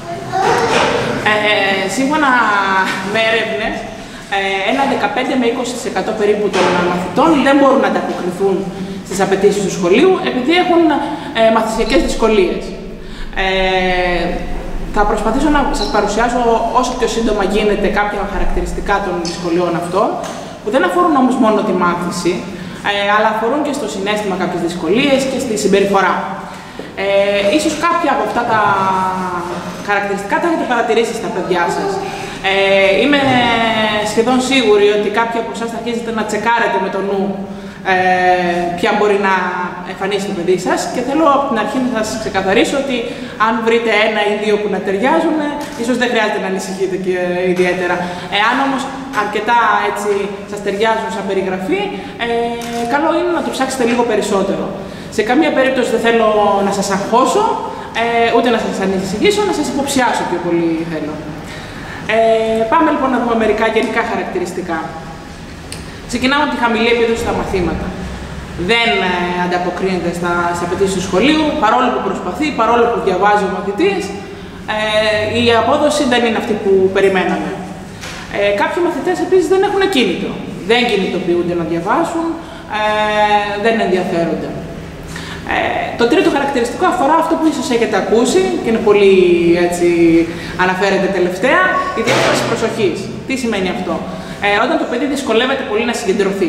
Ε, σύμφωνα με έρευνες, ε, ένα δεκαπέντε με είκοσι τοις εκατό περίπου των μαθητών δεν μπορούν να ανταποκριθούν στις απαιτήσεις του σχολείου επειδή έχουν ε, μαθησιακές δυσκολίες. Ε, θα προσπαθήσω να σας παρουσιάσω όσο πιο σύντομα γίνεται κάποια χαρακτηριστικά των δυσκολιών αυτών, που δεν αφορούν όμως μόνο τη μάθηση, ε, αλλά αφορούν και στο συναίσθημα κάποιες δυσκολίες και στη συμπεριφορά. Ε, ίσως κάποια από αυτά τα χαρακτηριστικά τα έχετε παρατηρήσει στα παιδιά σας. Ε, είμαι σχεδόν σίγουρη ότι κάποιοι από εσάς θα αρχίσετε να τσεκάρετε με το νου ε, ποια μπορεί να εμφανίσει το παιδί σας και θέλω από την αρχή να σας ξεκαθαρίσω ότι αν βρείτε ένα ή δύο που να ταιριάζουν, ίσως δεν χρειάζεται να ανησυχείτε και ιδιαίτερα. Εάν όμως αρκετά έτσι σας ταιριάζουν σαν περιγραφή, ε, καλό είναι να το ψάξετε λίγο περισσότερο. Σε καμία περίπτωση δεν θέλω να σας αγχώσω, ε, ούτε να σας ανησυχήσω, να σας υποψιάσω πιο πολύ θέλω. Ε, πάμε λοιπόν να δούμε μερικά γενικά χαρακτηριστικά. Ξεκινάμε από τη χαμηλή επίδοση στα μαθήματα. Δεν ε, ανταποκρίνεται στα, στα απαιτήσεις του σχολείου, παρόλο που προσπαθεί, παρόλο που διαβάζει ο μαθητής, ε, η απόδοση δεν είναι αυτή που περιμέναμε. Ε, κάποιοι μαθητές επίσης δεν έχουν κίνητο. Δεν κινητοποιούνται να διαβάσουν, ε, δεν ενδιαφέρονται. Ε, το τρίτο χαρακτηριστικό αφορά αυτό που ίσως έχετε ακούσει και είναι πολύ έτσι αναφέρεται τελευταία, η διάσταση προσοχής. Τι σημαίνει αυτό? Ε, όταν το παιδί δυσκολεύεται πολύ να συγκεντρωθεί.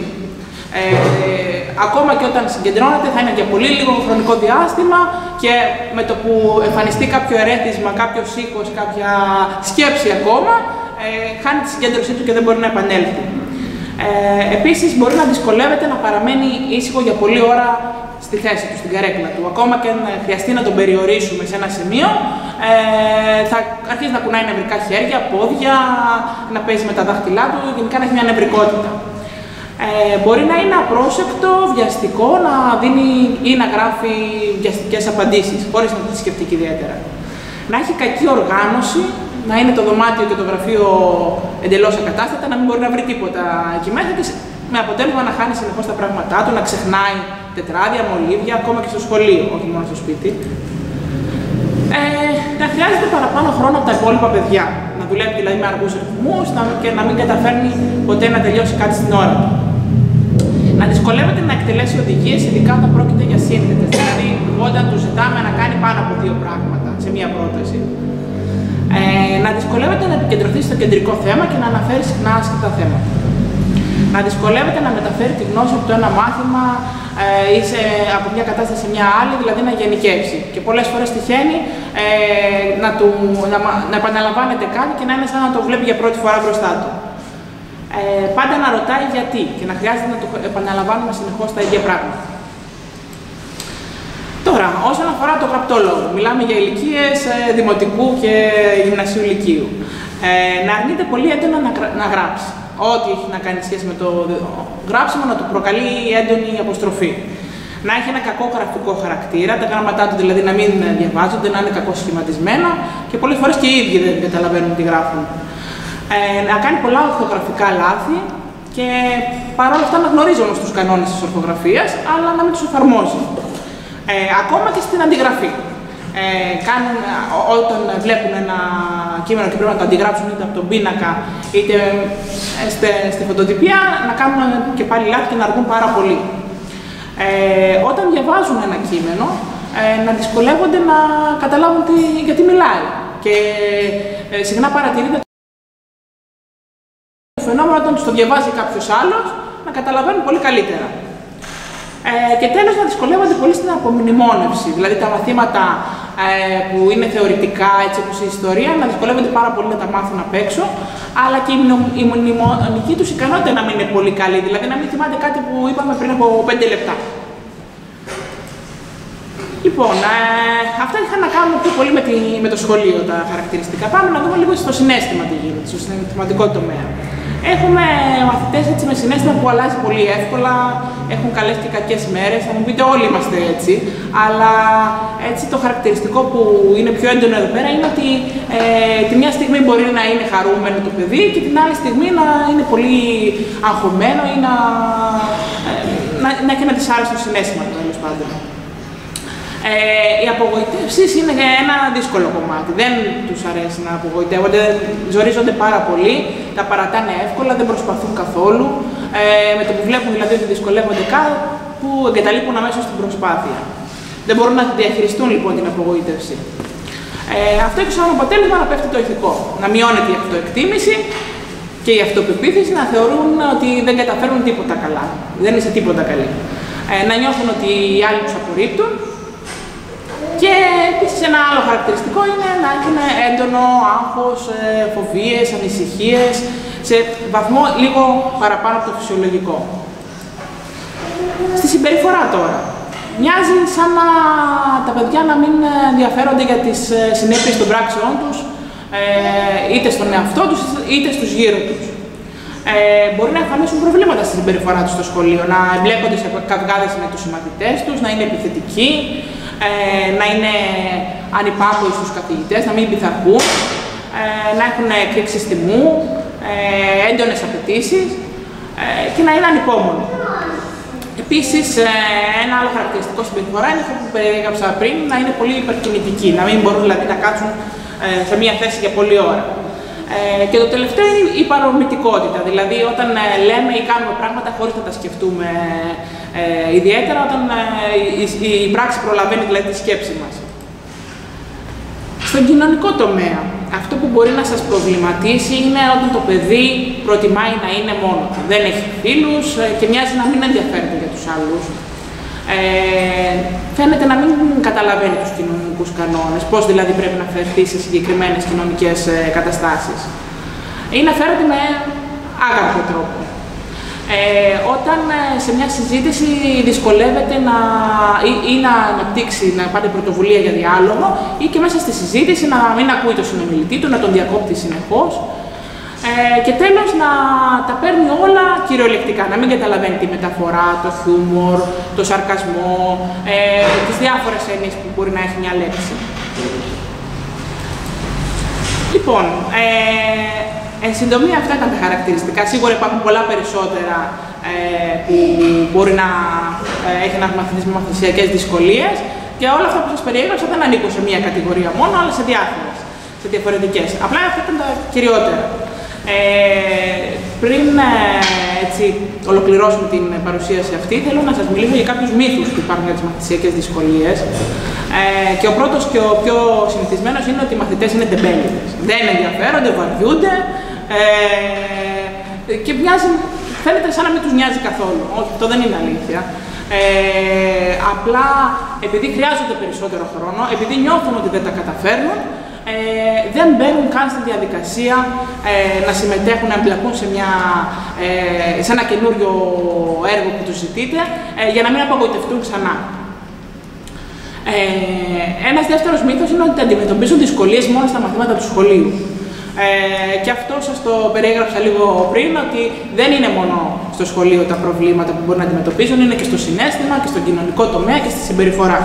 Ε, ακόμα και όταν συγκεντρώνεται θα είναι για πολύ λίγο χρονικό διάστημα και με το που εμφανιστεί κάποιο ερέθισμα, κάποιος ήχος, κάποια σκέψη ακόμα, ε, χάνει τη συγκέντρωσή του και δεν μπορεί να επανέλθει. Ε, επίσης μπορεί να δυσκολεύεται να παραμένει ήσυχο για πολλή ώρα στη θέση του, στην καρέκλα του. Ακόμα και αν χρειαστεί να τον περιορίσουμε σε ένα σημείο, ε, θα αρχίσει να κουνάει νευρικά χέρια, πόδια, να παίζει με τα δάχτυλά του, γενικά να έχει μια νευρικότητα. Ε, μπορεί να είναι απρόσεκτο, βιαστικό, να δίνει ή να γράφει βιαστικές απαντήσεις, χωρίς να τις σκεφτεί ιδιαίτερα. Να έχει κακή οργάνωση, να είναι το δωμάτιο και το γραφείο εντελώς ακατάστατα, να μην μπορεί να βρει τίποτα εκεί μέσα και με αποτέλεσμα να χάνει συνεχώς τα πράγματά του, να ξεχνάει τετράδια, μολύβια, ακόμα και στο σχολείο, όχι μόνο στο σπίτι. Ε, να χρειάζεται παραπάνω χρόνο από τα υπόλοιπα παιδιά. Να δουλεύει δηλαδή με αργούς ρυθμούς και να μην καταφέρνει ποτέ να τελειώσει κάτι στην ώρα του. Να δυσκολεύεται να εκτελέσει οδηγίες, ειδικά όταν πρόκειται για σύνθετες, δηλαδή όταν του ζητάμε να κάνει πάνω από δύο πράγματα σε μία πρόταση. Ε, να δυσκολεύεται να επικεντρωθεί στο κεντρικό θέμα και να αναφέρει συχνά άσχετα θέματα. Να δυσκολεύεται να μεταφέρει τη γνώση από το ένα μάθημα ε, ή σε, από μια κατάσταση σε μια άλλη, δηλαδή να γενικεύσει. Και πολλές φορές τυχαίνει ε, να, του, να, να επαναλαμβάνεται κάτι και να είναι σαν να το βλέπει για πρώτη φορά μπροστά του. Ε, πάντα να ρωτάει γιατί και να χρειάζεται να το επαναλαμβάνουμε συνεχώς τα ίδια πράγματα. Τώρα, όσον αφορά το γραπτό λόγο, μιλάμε για ηλικίες ε, δημοτικού και γυμνασίου λυκείου. Ε, να αρνείται πολύ έντονα να, να γράψει. Ό,τι έχει να κάνει σχέση με το γράψιμο να του προκαλεί έντονη αποστροφή. Να έχει ένα κακό γραφικό χαρακτήρα, τα γράμματά του δηλαδή να μην διαβάζονται, να είναι κακοσχηματισμένα και πολλές φορές και οι ίδιοι δεν καταλαβαίνουν τι γράφουν. Ε, να κάνει πολλά ορθογραφικά λάθη και παρόλα αυτά να γνωρίζει όμως τους κανόνες της ορθογραφίας, αλλά να μην τους εφαρμόζει. Ε, ακόμα και στην αντιγραφή. Ε, κάνουν, όταν βλέπουν ένα κείμενο και πρέπει να το αντιγράψουν είτε από τον πίνακα είτε στη, στη φωτοτυπία, να κάνουν και πάλι λάθη και να αργούν πάρα πολύ. Ε, όταν διαβάζουν ένα κείμενο, ε, να δυσκολεύονται να καταλάβουν τι, γιατί μιλάει. Και ε, συχνά παρατηρείται το φαινόμενο όταν τους το διαβάζει κάποιος άλλος, να καταλαβαίνουν πολύ καλύτερα. Ε, και τέλος, να δυσκολεύονται πολύ στην απομνημόνευση, δηλαδή τα μαθήματα ε, που είναι θεωρητικά, έτσι όπως η ιστορία, να δυσκολεύονται πάρα πολύ να τα μάθουν απ' έξω, αλλά και η, η μνημονική τους ικανότητα να μην είναι πολύ καλή, δηλαδή να μην θυμάται κάτι που είπαμε πριν από πέντε λεπτά. Λοιπόν, ε, αυτά είχαν να κάνουν πιο πολύ με, τη, με το σχολείο τα χαρακτηριστικά. Πάμε να δούμε λίγο στο συναίσθημα τι γίνεται, στο συναισθηματικό τομέα. Έχουμε μαθητές έτσι με συναίσθημα που αλλάζει πολύ εύκολα, έχουν καλές και κακές μέρες, θα μου πείτε όλοι είμαστε έτσι, αλλά έτσι το χαρακτηριστικό που είναι πιο έντονο εδώ πέρα είναι ότι ε, τη μια στιγμή μπορεί να είναι χαρούμενο το παιδί και την άλλη στιγμή να είναι πολύ αγχωμένο ή να, ε, να, να έχει ένα δυσάρεστο συναίσθημα, τέλος πάντων. Ε, οι απογοητεύσεις είναι ένα δύσκολο κομμάτι. Δεν τους αρέσει να απογοητεύονται, ζορίζονται πάρα πολύ, τα παρατάνε εύκολα, δεν προσπαθούν καθόλου. Ε, με το που βλέπουν δηλαδή ότι δυσκολεύονται κάπου, εγκαταλείπουν αμέσως την προσπάθεια. Δεν μπορούν να διαχειριστούν λοιπόν την απογοήτευση. Ε, αυτό έχει σαν αποτέλεσμα να πέφτει το ηθικό, να μειώνεται η αυτοεκτίμηση και η αυτοπεποίθηση, να θεωρούν ότι δεν καταφέρουν τίποτα καλά, δεν είσαι τίποτα καλή. Ε, να νιώθουν ότι οι άλλοι τους απορρίπτουν. Και επίσης ένα άλλο χαρακτηριστικό είναι να έχουν έντονο άγχος, φοβίες, ανησυχίες, σε βαθμό λίγο παραπάνω από το φυσιολογικό. Στη συμπεριφορά τώρα. Μοιάζει σαν να τα παιδιά να μην ενδιαφέρονται για τις συνέπειες των πράξεών τους, είτε στον εαυτό τους, είτε στους γύρω τους. Ε, μπορεί να εμφανίσουν προβλήματα στη συμπεριφορά τους στο σχολείο, να εμπλέκονται σε καυγάδες με τους συμμαθητές τους, να είναι επιθετικοί, ε, να είναι ανυπάκοοι στους καθηγητές, να μην πειθαρχούν, ε, να έχουν εκρήξεις τιμού, ε, έντονες απαιτήσεις ε, και να είναι ανυπόμονοι. Επίσης, ε, ένα άλλο χαρακτηριστικό συμπεριφορά είναι αυτό που περιέγραψα πριν, να είναι πολύ υπερκινητικοί, να μην μπορούν δηλαδή να κάτσουν ε, σε μία θέση για πολλή ώρα. Ε, και το τελευταίο είναι η παρορμητικότητα, δηλαδή όταν ε, λέμε ή κάνουμε πράγματα χωρίς να τα σκεφτούμε ε, ιδιαίτερα, όταν ε, η, η, η πράξη προλαβαίνει δηλαδή τη σκέψη μας. Στον κοινωνικό τομέα, αυτό που μπορεί να σας προβληματίσει είναι όταν το παιδί προτιμάει να είναι μόνο του. Δεν έχει φίλους ε, και μοιάζει να μην ενδιαφέρεται για τους άλλους. Ε, φαίνεται να μην καταλαβαίνει τους κοινωνικούς κανόνες, πώς δηλαδή πρέπει να φερθεί σε συγκεκριμένες κοινωνικές ε, καταστάσεις. Ή να φέρεται με άγαρχο τρόπο. Ε, όταν ε, σε μια συζήτηση δυσκολεύεται να, ή, ή να αναπτύξει, να πάρει πρωτοβουλία για διάλογο, ή και μέσα στη συζήτηση να μην ακούει τον συνομιλητή του, να τον διακόπτει συνεχώς. Ε, και τέλος να τα παίρνει όλα κυριολεκτικά, να μην καταλαβαίνει τη μεταφορά, το χιούμορ, το σαρκασμό, ε, τις διάφορες έννοιες που μπορεί να έχει μια λέξη. Λοιπόν, ε, εν συντομία αυτά ήταν τα χαρακτηριστικά. Σίγουρα υπάρχουν πολλά περισσότερα ε, που μπορεί να έχει ένας μαθητής με μαθησιακές δυσκολίες και όλα αυτά που σας περιέγραψα δεν ανήκουν σε μία κατηγορία μόνο, αλλά σε διάφορες, σε διαφορετικές. Απλά αυτά ήταν τα κυριότερα. Ε, πριν ε, έτσι, ολοκληρώσουμε την παρουσίαση αυτή, θέλω να σας μιλήσω για κάποιους μύθους που υπάρχουν για τις μαθησιακές δυσκολίες. Ε, και ο πρώτος και ο πιο συνηθισμένος είναι ότι οι μαθητές είναι τεμπέληδες. Δεν ενδιαφέρονται, βαριούνται ε, και μοιάζει, φαίνεται σαν να μην τους νοιάζει καθόλου. Όχι, αυτό δεν είναι αλήθεια. Ε, απλά επειδή χρειάζονται περισσότερο χρόνο, επειδή νιώθουν ότι δεν τα καταφέρνουν, Ε, δεν μπαίνουν καν στη διαδικασία ε, να συμμετέχουν, να εμπλακούν σε, μια, ε, σε ένα καινούριο έργο που τους ζητείτε, ε, για να μην απογοητευτούν ξανά. Ε, ένας δεύτερος μύθος είναι ότι αντιμετωπίζουν δυσκολίες μόνο στα μαθήματα του σχολείου. Ε, και αυτό σας το περιέγραψα λίγο πριν, ότι δεν είναι μόνο στο σχολείο τα προβλήματα που μπορούν να αντιμετωπίζουν, είναι και στο συναίσθημα και στον κοινωνικό τομέα και στη συμπεριφορά.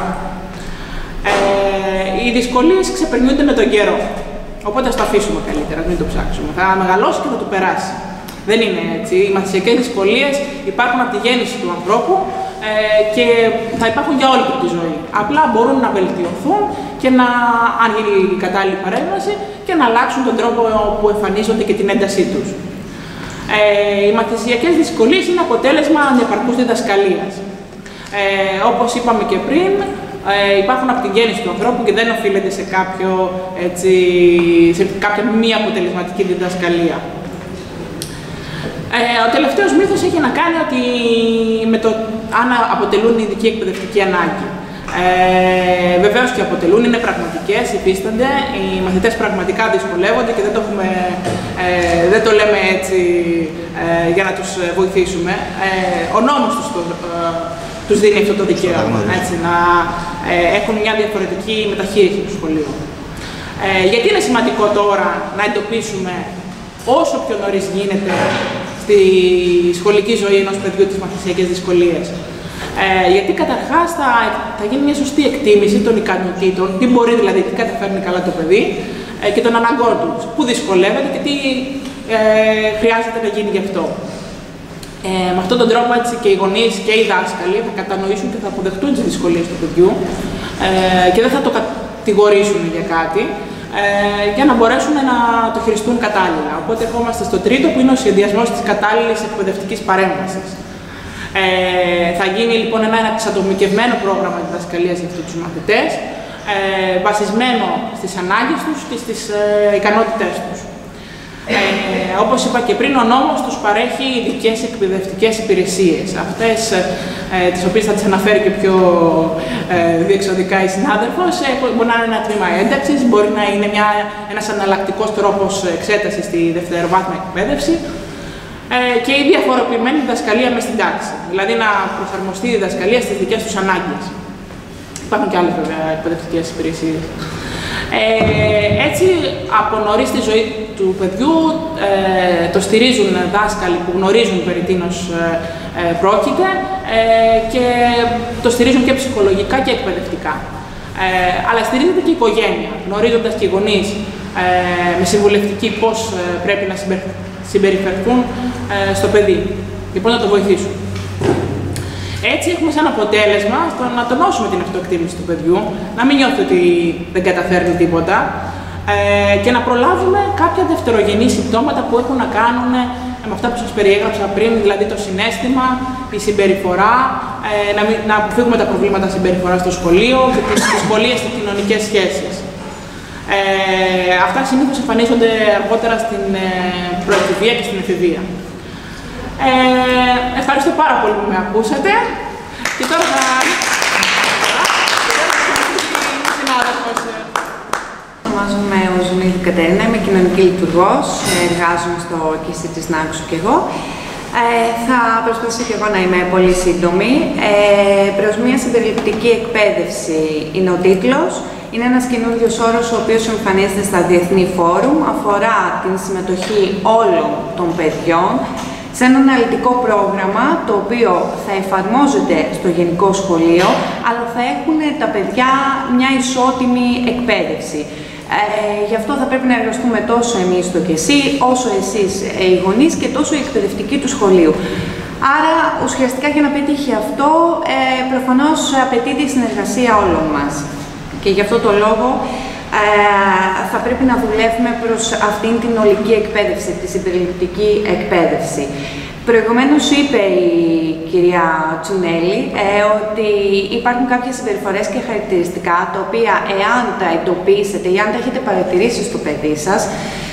Ε, οι δυσκολίες ξεπερνιούνται με τον καιρό. Οπότε ας το αφήσουμε καλύτερα, μην το ψάξουμε. Θα μεγαλώσει και θα το περάσει. Δεν είναι έτσι. Οι μαθησιακές δυσκολίες υπάρχουν από τη γέννηση του ανθρώπου ε, και θα υπάρχουν για όλη τη ζωή. Απλά μπορούν να βελτιωθούν και να, αν γίνει η κατάλληλη παρέμβαση, και να αλλάξουν τον τρόπο που εμφανίζονται και την έντασή τους. Ε, οι μαθησιακές δυσκολίες είναι αποτέλεσμα ανεπαρκούς διδασκαλίας. Ε, όπως είπαμε και πριν, Ε, υπάρχουν από την γέννηση του ανθρώπου και δεν οφείλεται σε, κάποιο, έτσι, σε κάποια μη αποτελεσματική διδασκαλία. Ε, ο τελευταίος μύθος έχει να κάνει ότι με το αν αποτελούν ειδική εκπαιδευτική ανάγκη. Ε, βεβαίως και αποτελούν, είναι πραγματικές, υφίστανται. Οι μαθητές πραγματικά δυσκολεύονται και δεν το, έχουμε, ε, δεν το λέμε έτσι ε, για να τους βοηθήσουμε. Ε, ο νόμος τους το, ε, τους δίνει αυτό το δικαίωμα, έτσι, να ε, έχουν μια διαφορετική μεταχείριση του σχολείου. Ε, γιατί είναι σημαντικό τώρα να εντοπίσουμε όσο πιο νωρίς γίνεται στη σχολική ζωή ενός παιδιού τις μαθησιακές δυσκολίες. Ε, γιατί καταρχάς θα, θα γίνει μια σωστή εκτίμηση των ικανοτήτων, τι μπορεί δηλαδή, τι καταφέρνει καλά το παιδί ε, και των αναγκών του, πού δυσκολεύεται και τι ε, χρειάζεται να γίνει γι' αυτό. Ε, με αυτόν τον τρόπο έτσι, και οι γονείς και οι δάσκαλοι θα κατανοήσουν και θα αποδεχτούν τις δυσκολίες του παιδιού ε, και δεν θα το κατηγορήσουν για κάτι, ε, για να μπορέσουν να το χειριστούν κατάλληλα. Οπότε ερχόμαστε στο τρίτο, που είναι ο σχεδιασμός της κατάλληλης εκπαιδευτικής παρέμβασης. Ε, θα γίνει λοιπόν ένα εξατομικευμένο πρόγραμμα διδασκαλίας για αυτούς τους μαθητές, ε, βασισμένο στις ανάγκες τους και στις ε, ικανότητές τους. Ε, όπως είπα και πριν, ο νόμος τους παρέχει ειδικές εκπαιδευτικές υπηρεσίες. Αυτές, ε, τις οποίες θα τις αναφέρει και πιο ε, διεξοδικά η συνάδελφος, ε, μπορεί να είναι ένα τμήμα ένταξης, μπορεί να είναι μια, ένας αναλλακτικός τρόπος εξέτασης στη δευτεροβάθμια εκπαίδευση ε, και η διαφοροποιημένη διδασκαλία μες στην τάξη. Δηλαδή να προσαρμοστεί η διδασκαλία στις δικές τους ανάγκες. Υπάρχουν και άλλες βέβαια εκπαιδευτικές υπηρεσίες. Ε, έτσι, από νωρίς στη ζωή του παιδιού ε, το στηρίζουν δάσκαλοι που γνωρίζουν περί τίνος ε, πρόκειται ε, και το στηρίζουν και ψυχολογικά και εκπαιδευτικά. Ε, αλλά στηρίζεται και η οικογένεια, γνωρίζοντας και οι γονείς ε, με συμβουλευτική πώς ε, πρέπει να συμπεριφερθούν ε, στο παιδί και πώς να το βοηθήσουν. Έτσι έχουμε σαν αποτέλεσμα στο να τονώσουμε την αυτοεκτίμηση του παιδιού, να μην νιώθει ότι δεν καταφέρνει τίποτα ε, και να προλάβουμε κάποια δευτερογενή συμπτώματα που έχουν να κάνουν με αυτά που σας περιέγραψα πριν, δηλαδή το συναίσθημα, η συμπεριφορά, ε, να, μην, να αποφύγουμε τα προβλήματα συμπεριφορά στο σχολείο και τις δυσκολίες στις κοινωνικές σχέσεις. Ε, αυτά συνήθως εμφανίζονται αργότερα στην ε, προεφηβεία και στην εφηβεία. Ε, ευχαριστώ πάρα πολύ που με ακούσατε και τώρα θα... Ονομάζομαι Οζουνίδη Κατερίνα, είμαι κοινωνική λειτουργός, εργάζομαι στο ΚΙΣΙ της Νάξου και εγώ. Ε, θα προσπαθήσω και εγώ να είμαι πολύ σύντομη. Ε, προς μια συμπεριληπτική εκπαίδευση είναι ο τίτλος. Είναι ένας καινούριος όρος ο οποίος εμφανίζεται στα διεθνή φόρουμ, αφορά την συμμετοχή όλων των παιδιών σε ένα αναλυτικό πρόγραμμα το οποίο θα εφαρμόζεται στο γενικό σχολείο, αλλά θα έχουν τα παιδιά μια ισότιμη εκπαίδευση. Ε, γι' αυτό θα πρέπει να εργαστούμε τόσο εμείς στο ΚΕΣΥ, όσο εσείς ε, οι γονείς και τόσο η εκπαιδευτική του σχολείου. Άρα, ουσιαστικά για να πετύχει αυτό, ε, προφανώς απαιτεί τη συνεργασία όλων μας. Και γι' αυτό το λόγο ε, θα πρέπει να δουλεύουμε προς αυτήν την ολική εκπαίδευση, τη συμπεριληπτική εκπαίδευση. Προηγουμένως είπε η κυρία Τσουνέλη ε, ότι υπάρχουν κάποιες συμπεριφορές και χαρακτηριστικά τα οποία, εάν τα εντοπίσετε ή αν τα έχετε παρατηρήσει στο παιδί σας,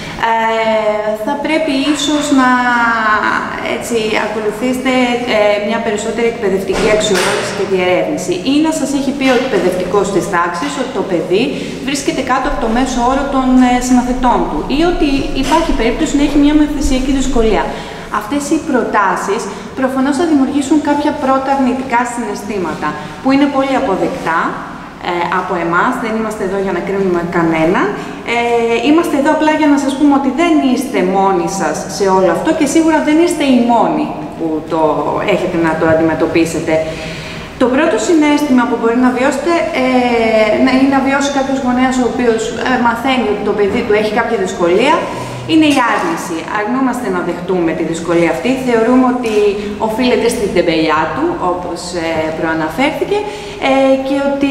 ε, θα πρέπει ίσως να έτσι, ακολουθήσετε ε, μια περισσότερη εκπαιδευτική αξιολόγηση και διερεύνηση, ή να σας έχει πει ο εκπαιδευτικός της τάξης ότι το παιδί βρίσκεται κάτω από το μέσο όρο των ε, συμμαθητών του, ή ότι υπάρχει περίπτωση να έχει μια μαθησιακή δυσκολία. Αυτές οι προτάσεις προφανώς θα δημιουργήσουν κάποια πρώτα αρνητικά συναισθήματα, που είναι πολύ αποδεκτά ε, από εμάς, δεν είμαστε εδώ για να κρίνουμε κανέναν. Ε, είμαστε εδώ απλά για να σας πούμε ότι δεν είστε μόνοι σας σε όλο αυτό και σίγουρα δεν είστε οι μόνοι που το έχετε να το αντιμετωπίσετε. Το πρώτο συναίσθημα που μπορεί να βιώσετε ε, είναι να βιώσει κάποιος γονέας ο οποίος ε, μαθαίνει ότι το παιδί του έχει κάποια δυσκολία, είναι η άρνηση. Αρνούμαστε να δεχτούμε τη δυσκολία αυτή, θεωρούμε ότι οφείλεται στην τεμπελιά του, όπως ε, προαναφέρθηκε, ε, και ότι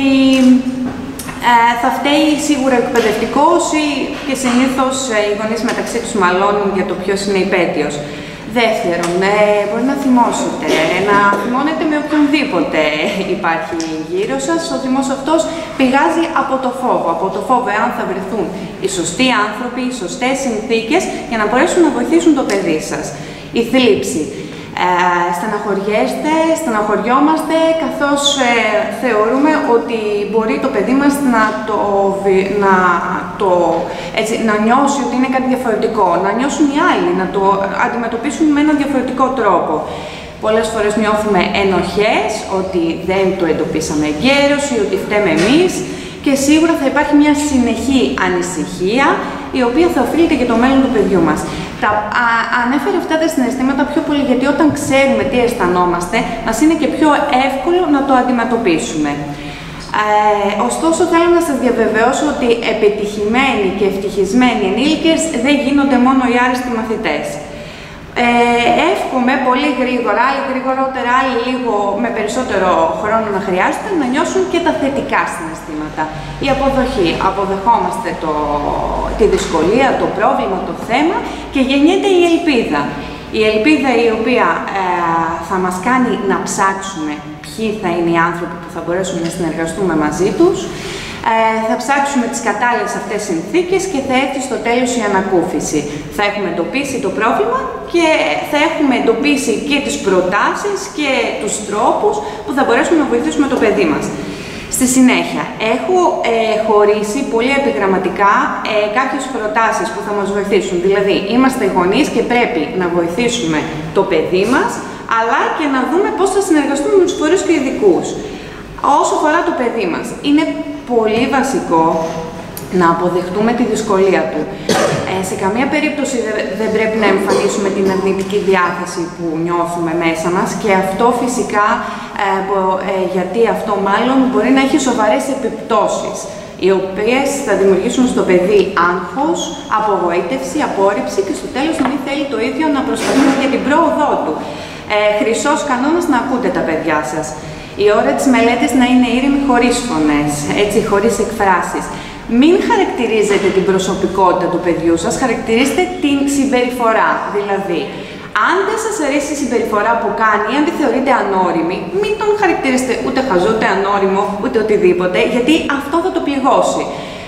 ε, θα φταίει σίγουρα ο εκπαιδευτικός ή και συνήθως ε, οι γονείς μεταξύ τους μαλώνουν για το ποιος είναι υπέτειος. Δεύτερον, ε, μπορεί να θυμώσετε, να θυμώνετε με οποιονδήποτε υπάρχει γύρω σας. Ο θυμός αυτός πηγάζει από το φόβο, από το φόβο εάν θα βρεθούν οι σωστοί άνθρωποι, οι σωστές συνθήκες για να μπορέσουν να βοηθήσουν το παιδί σας. Η θλίψη. Ε, στεναχωριέστε, στεναχωριόμαστε, καθώς ε, θεωρούμε ότι μπορεί το παιδί μας να το, να, το, έτσι, να νιώσει ότι είναι κάτι διαφορετικό, να νιώσουν οι άλλοι, να το αντιμετωπίσουν με έναν διαφορετικό τρόπο. Πολλές φορές νιώθουμε ενοχές, ότι δεν το εντοπίσαμε εγκαίρως ή ότι φταίμε εμείς, και σίγουρα θα υπάρχει μια συνεχή ανησυχία, η οποία θα οφείλεται για το μέλλον του παιδιού μας. Τα, α, ανέφερε αυτά τα συναισθήματα πιο πολύ γιατί όταν ξέρουμε τι αισθανόμαστε, μας είναι και πιο εύκολο να το αντιμετωπίσουμε. Ε, ωστόσο, θέλω να σας διαβεβαιώσω ότι επιτυχημένοι και ευτυχισμένοι ενήλικες δεν γίνονται μόνο οι άριστοι μαθητές. Ε, εύχομαι πολύ γρήγορα, άλλοι γρηγορότερα, άλλοι λίγο με περισσότερο χρόνο να χρειάζεται, να νιώσουν και τα θετικά συναισθήματα. Η αποδοχή. Αποδεχόμαστε το, τη δυσκολία, το πρόβλημα, το θέμα και γεννιέται η ελπίδα. Η ελπίδα η οποία ε, θα μας κάνει να ψάξουμε ποιοι θα είναι οι άνθρωποι που θα μπορέσουμε να συνεργαστούμε μαζί τους. Ε, θα ψάξουμε τις κατάλληλες αυτές συνθήκες και θα έρθει στο τέλος η ανακούφιση. Θα έχουμε εντοπίσει το πρόβλημα και θα έχουμε εντοπίσει και τις προτάσεις και τους τρόπους που θα μπορέσουμε να βοηθήσουμε το παιδί μας. Στη συνέχεια, έχω ε, χωρίσει πολύ επιγραμματικά ε, κάποιες προτάσεις που θα μας βοηθήσουν. Δηλαδή, είμαστε γονείς και πρέπει να βοηθήσουμε το παιδί μας, αλλά και να δούμε πώς θα συνεργαστούμε με τους φορείς και ειδικούς. Όσο αφορά το παιδί μας, είναι πολύ βασικό να αποδεχτούμε τη δυσκολία του. Ε, σε καμία περίπτωση δεν πρέπει να εμφανίσουμε την αρνητική διάθεση που νιώθουμε μέσα μας και αυτό φυσικά, ε, μπο, ε, γιατί αυτό μάλλον μπορεί να έχει σοβαρές επιπτώσεις, οι οποίες θα δημιουργήσουν στο παιδί άγχος, απογοήτευση, απόρριψη και στο τέλος να μην θέλει το ίδιο να προσπαθήσει για την πρόοδό του. Ε, χρυσός κανόνας να ακούτε τα παιδιά σας. Η ώρα της μελέτης να είναι ήρεμη χωρίς φωνές, έτσι, χωρίς εκφράσεις. Μην χαρακτηρίζετε την προσωπικότητα του παιδιού σας, χαρακτηρίστε την συμπεριφορά. Δηλαδή, αν δεν σας αρέσει η συμπεριφορά που κάνει, αν τη θεωρείτε ανώριμη, μην τον χαρακτηρίσετε ούτε χαζό, ούτε ανώριμο, ούτε οτιδήποτε, γιατί αυτό θα το πληγώσει.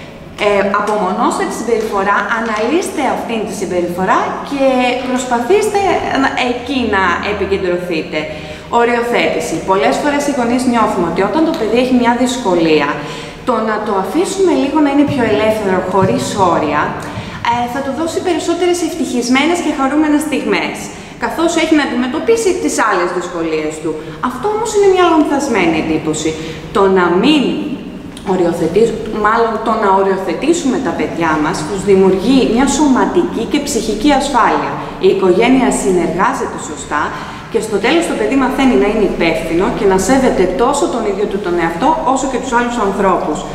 Ε, απομονώστε τη συμπεριφορά, αναλύστε αυτήν τη συμπεριφορά και προσπαθήστε εκεί να επικεντρωθείτε. Οριοθέτηση. Πολλές φορές οι γονείς νιώθουμε ότι όταν το παιδί έχει μια δυσκολία, το να το αφήσουμε λίγο να είναι πιο ελεύθερο, χωρίς όρια, ε, θα του δώσει περισσότερες ευτυχισμένες και χαρούμενες στιγμές, καθώς έχει να αντιμετωπίσει τις άλλες δυσκολίες του. Αυτό όμως είναι μια λανθασμένη εντύπωση. Το να μην οριοθετήσουμε, μάλλον το να οριοθετήσουμε τα παιδιά μας, τους δημιουργεί μια σωματική και ψυχική ασφάλεια. Η οικογένεια συνεργάζεται σωστά και στο τέλος το παιδί μαθαίνει να είναι υπεύθυνο και να σέβεται τόσο τον ίδιο του τον εαυτό όσο και τους άλλους ανθρώπους. Το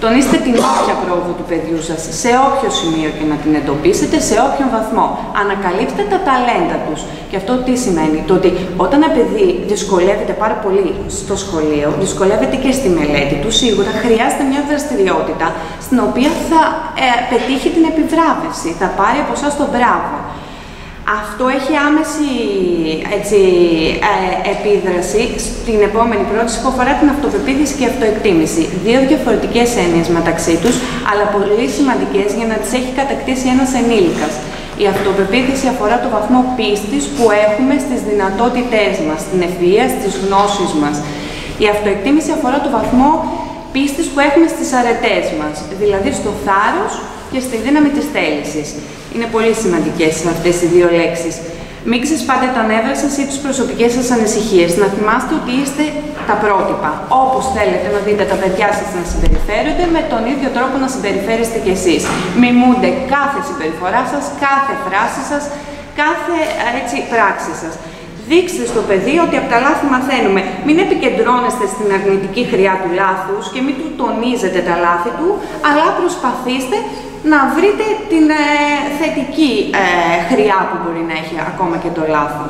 Τονίστε την όποια πρόοδο του παιδιού σας, σε όποιο σημείο και να την εντοπίσετε, σε όποιον βαθμό. Ανακαλύψτε τα ταλέντα τους. Και αυτό τι σημαίνει? Το ότι όταν ένα παιδί δυσκολεύεται πάρα πολύ στο σχολείο, δυσκολεύεται και στη μελέτη του, σίγουρα χρειάζεται μια δραστηριότητα στην οποία θα ε, πετύχει την επιβράβευση, θα πάρει από εσάς τον μπράβο. Αυτό έχει άμεση έτσι, ε, επίδραση στην επόμενη πρόταση που αφορά την αυτοπεποίθηση και αυτοεκτίμηση. Δύο διαφορετικές έννοιες μεταξύ τους, αλλά πολύ σημαντικές για να τις έχει κατακτήσει ένας ενήλικας. Η αυτοπεποίθηση αφορά το βαθμό πίστης που έχουμε στις δυνατότητές μας, στην ευφυΐα, στις γνώσεις μας. Η αυτοεκτίμηση αφορά το βαθμό πίστης που έχουμε στις αρετές μας, δηλαδή στο θάρρος και στη δύναμη της θέλησης. Είναι πολύ σημαντικές αυτές οι δύο λέξεις. Μην ξεσπάτε τα νεύρα σας ή τις προσωπικές σας ανησυχίες. Να θυμάστε ότι είστε τα πρότυπα. Όπως θέλετε να δείτε τα παιδιά σας να συμπεριφέρονται, με τον ίδιο τρόπο να συμπεριφέρεστε κι εσείς. Μιμούνται κάθε συμπεριφορά σας, κάθε φράση σας, κάθε έτσι, πράξη σας. Δείξτε στο παιδί ότι από τα λάθη μαθαίνουμε. Μην επικεντρώνεστε στην αρνητική χρειά του λάθους και μην του τονίζετε τα λάθη του, αλλά προσπαθήστε να βρείτε την ε, θετική ε, χρειά που μπορεί να έχει ακόμα και το λάθος.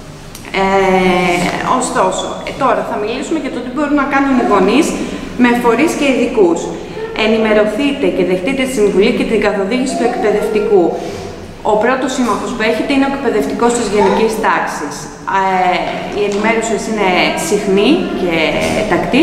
Ε, ωστόσο, ε, τώρα θα μιλήσουμε για το τι μπορούν να κάνουν οι γονείς με φορείς και ειδικούς. Ενημερωθείτε και δεχτείτε τη συμβουλή και την καθοδήγηση του εκπαιδευτικού. Ο πρώτος σύμμαχος που έχετε είναι ο εκπαιδευτικός της γενικής τάξης. Ε, η ενημέρωση είναι συχνή και τακτή,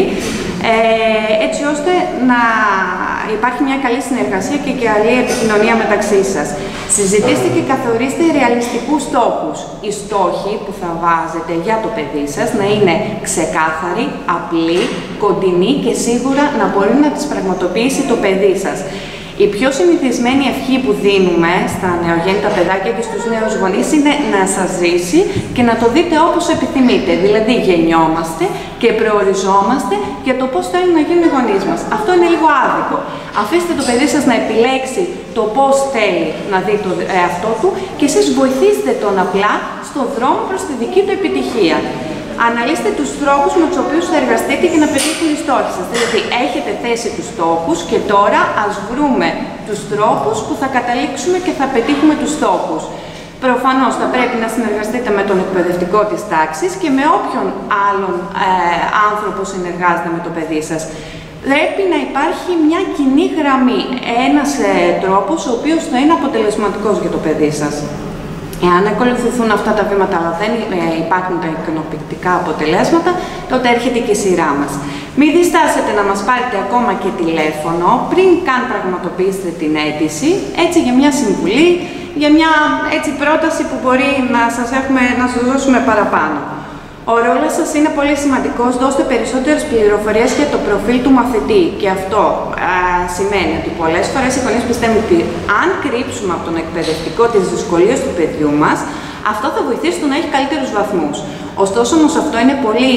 ε, έτσι ώστε να υπάρχει μια καλή συνεργασία και καλή επικοινωνία μεταξύ σας. Συζητήστε και καθορίστε ρεαλιστικούς στόχους. Οι στόχοι που θα βάζετε για το παιδί σας να είναι ξεκάθαροι, απλοί, κοντινοί και σίγουρα να μπορεί να τις πραγματοποιήσει το παιδί σας. Η πιο συνηθισμένη ευχή που δίνουμε στα νεογέννητα παιδάκια και στους νέους γονείς είναι να σας ζήσει και να το δείτε όπως επιθυμείτε. Δηλαδή γεννιόμαστε και προοριζόμαστε για το πώς θέλουν να γίνουν οι γονείς μας. Αυτό είναι λίγο άδικο. Αφήστε το παιδί σας να επιλέξει το πώς θέλει να δει το εαυτό του και εσείς βοηθήστε τον απλά στον δρόμο προς τη δική του επιτυχία. Αναλύστε τους τρόπους με τους οποίους θα εργαστείτε για να πετύχουν οι στόχοι σας. Δηλαδή, έχετε θέσει τους στόχους και τώρα ας βρούμε τους τρόπους που θα καταλήξουμε και θα πετύχουμε τους στόχους. Προφανώς θα πρέπει να συνεργαστείτε με τον εκπαιδευτικό της τάξης και με όποιον άλλον ε, άνθρωπο συνεργάζεται με το παιδί σας. Πρέπει να υπάρχει μια κοινή γραμμή, ένας ε, τρόπος ο οποίος θα είναι αποτελεσματικός για το παιδί σας. Εάν ακολουθηθούν αυτά τα βήματα αλλά δεν ε, υπάρχουν τα ικανοποιητικά αποτελέσματα, τότε έρχεται και η σειρά μας. Μην διστάσετε να μας πάρετε ακόμα και τηλέφωνο πριν καν πραγματοποιήσετε την αίτηση, έτσι για μια συμβουλή, για μια έτσι, πρόταση που μπορεί να σας, έχουμε, να σας δώσουμε παραπάνω. Ο ρόλος σας είναι πολύ σημαντικός, δώστε περισσότερες πληροφορίες για το προφίλ του μαθητή και αυτό α, σημαίνει ότι πολλές φορές οι γονείς πιστεύουν ότι αν κρύψουμε από τον εκπαιδευτικό τις δυσκολίες του παιδιού μας, αυτό θα βοηθήσει το να έχει καλύτερους βαθμούς. Ωστόσο όμως αυτό είναι πολύ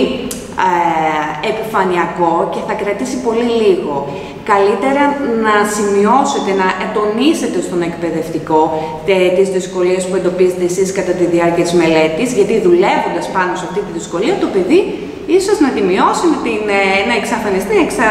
ε, επιφανειακό και θα κρατήσει πολύ λίγο. Καλύτερα να σημειώσετε, να τονίσετε στον εκπαιδευτικό τε, τις δυσκολίες που εντοπίζετε εσείς κατά τη διάρκεια της μελέτης, γιατί δουλεύοντας πάνω σε αυτή τη δυσκολία, το παιδί ίσως να τη μειώσει, να, την, να εξαφανιστεί, να εξα...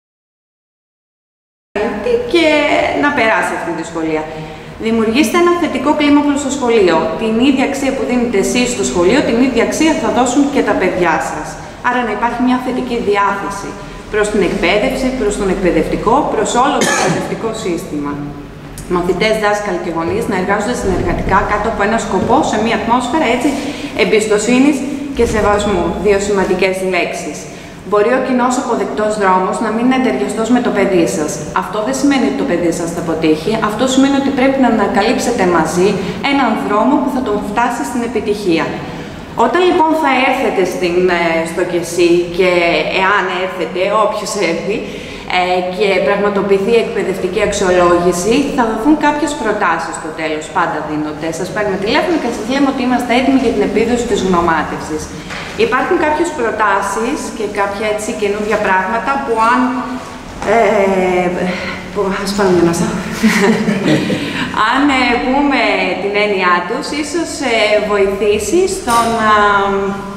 και να περάσει αυτή τη δυσκολία. Δημιουργήστε ένα θετικό κλίμα προς το σχολείο. Την ίδια αξία που δίνετε εσείς στο σχολείο, την ίδια αξία θα δώσουν και τα παιδιά σας. Άρα να υπάρχει μια θετική διάθεση προς την εκπαίδευση, προς τον εκπαιδευτικό, προς όλο το εκπαιδευτικό σύστημα. Μαθητές, δάσκαλοι και γονείς να εργάζονται συνεργατικά κάτω από ένα σκοπό, σε μια ατμόσφαιρα έτσι εμπιστοσύνης και σεβασμού. Δύο σημαντικές λέξεις. Μπορεί ο κοινός αποδεκτός δρόμος να μην είναι ταιριαστός με το παιδί σας. Αυτό δεν σημαίνει ότι το παιδί σας θα αποτύχει. Αυτό σημαίνει ότι πρέπει να ανακαλύψετε μαζί έναν δρόμο που θα τον φτάσει στην επιτυχία. Όταν λοιπόν θα έρθετε στην, στο ΚΕΣΥ και εάν έρθετε, όποιος έρθει, ε, και πραγματοποιηθεί η εκπαιδευτική αξιολόγηση, θα δοθούν κάποιες προτάσεις στο τέλος, πάντα δίνονται. Σας παίρνουμε τηλέφωνο και σας λέμε ότι είμαστε έτοιμοι για την επίδοση της γνωμάτευσης. Υπάρχουν κάποιες προτάσεις και κάποια έτσι καινούργια πράγματα που αν... Ε, που, ας πάρουμε ένα σαν. Αν ε, πούμε την έννοιά τους, ίσως ε, βοηθήσει στο να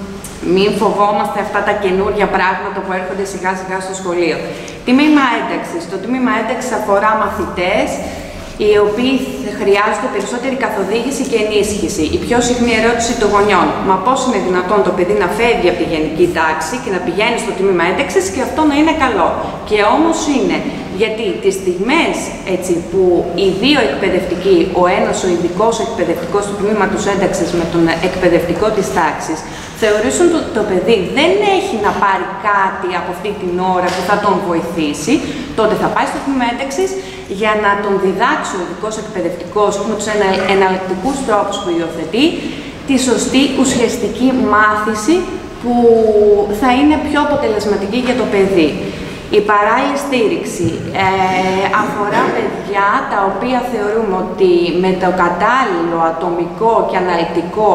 μην φοβόμαστε αυτά τα καινούργια πράγματα που έρχονται σιγά σιγά στο σχολείο. Τμήμα ένταξης. Το τμήμα ένταξης αφορά μαθητές οι οποίοι χρειάζονται περισσότερη καθοδήγηση και ενίσχυση. Η πιο συχνή ερώτηση των γονιών: μα πώς είναι δυνατόν το παιδί να φεύγει από τη γενική τάξη και να πηγαίνει στο τμήμα ένταξης και αυτό να είναι καλό? Και όμως είναι, γιατί τις στιγμές έτσι, που οι δύο εκπαιδευτικοί, ο ένας ο ειδικός εκπαιδευτικός του τμήματος ένταξης με τον εκπαιδευτικό της τάξης, θεωρήσουν το, το παιδί δεν έχει να πάρει κάτι από αυτή την ώρα που θα τον βοηθήσει, τότε θα πάει στο τμήμα ένταξης για να τον διδάξει ο ειδικός εκπαιδευτικός με τους εναλλακτικούς τρόπους που υιοθετεί τη σωστή ουσιαστική μάθηση που θα είναι πιο αποτελεσματική για το παιδί. Η παράλληλη στήριξη ε, αφορά παιδιά τα οποία θεωρούμε ότι με το κατάλληλο ατομικό και αναλυτικό,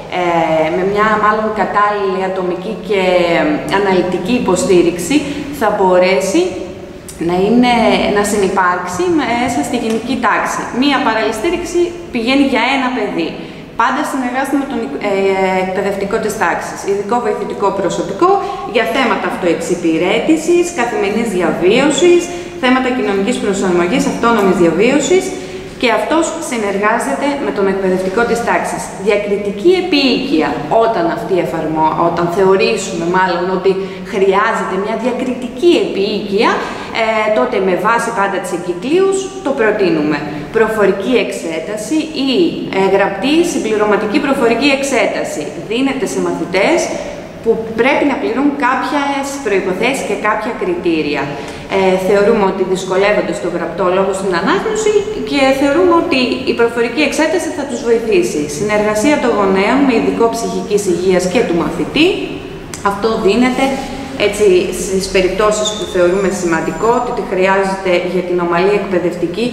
ε, με μια μάλλον κατάλληλη ατομική και αναλυτική υποστήριξη, θα μπορέσει να, είναι, να συνυπάρξει μέσα στη γενική τάξη. Μία παράλληλη στήριξη πηγαίνει για ένα παιδί. Πάντα συνεργάζεται με τον ε, εκπαιδευτικό της τάξης, ειδικό βοηθητικό προσωπικό για θέματα αυτοεξυπηρέτησης, καθημερινής διαβίωσης, θέματα κοινωνικής προσαρμογής, αυτόνομης διαβίωσης, και αυτός συνεργάζεται με τον εκπαιδευτικό της τάξης. Διακριτική επίοικια, όταν αυτή εφαρμο... όταν θεωρήσουμε μάλλον ότι χρειάζεται μια διακριτική επίοικια, ε, τότε με βάση πάντα τις εγκυκλίους το προτείνουμε. Προφορική εξέταση ή ε, γραπτή συμπληρωματική προφορική εξέταση δίνεται σε μαθητές που πρέπει να πληρούν κάποιες προϋποθέσεις και κάποια κριτήρια. Ε, θεωρούμε ότι δυσκολεύονται στο γραπτό λόγω στην ανάγνωση και θεωρούμε ότι η προφορική εξέταση θα τους βοηθήσει. Συνεργασία των γονέων με ειδικό ψυχικής υγείας και του μαθητή. Αυτό δίνεται έτσι, στις περιπτώσεις που θεωρούμε σημαντικό ότι χρειάζεται για την ομαλή εκπαιδευτική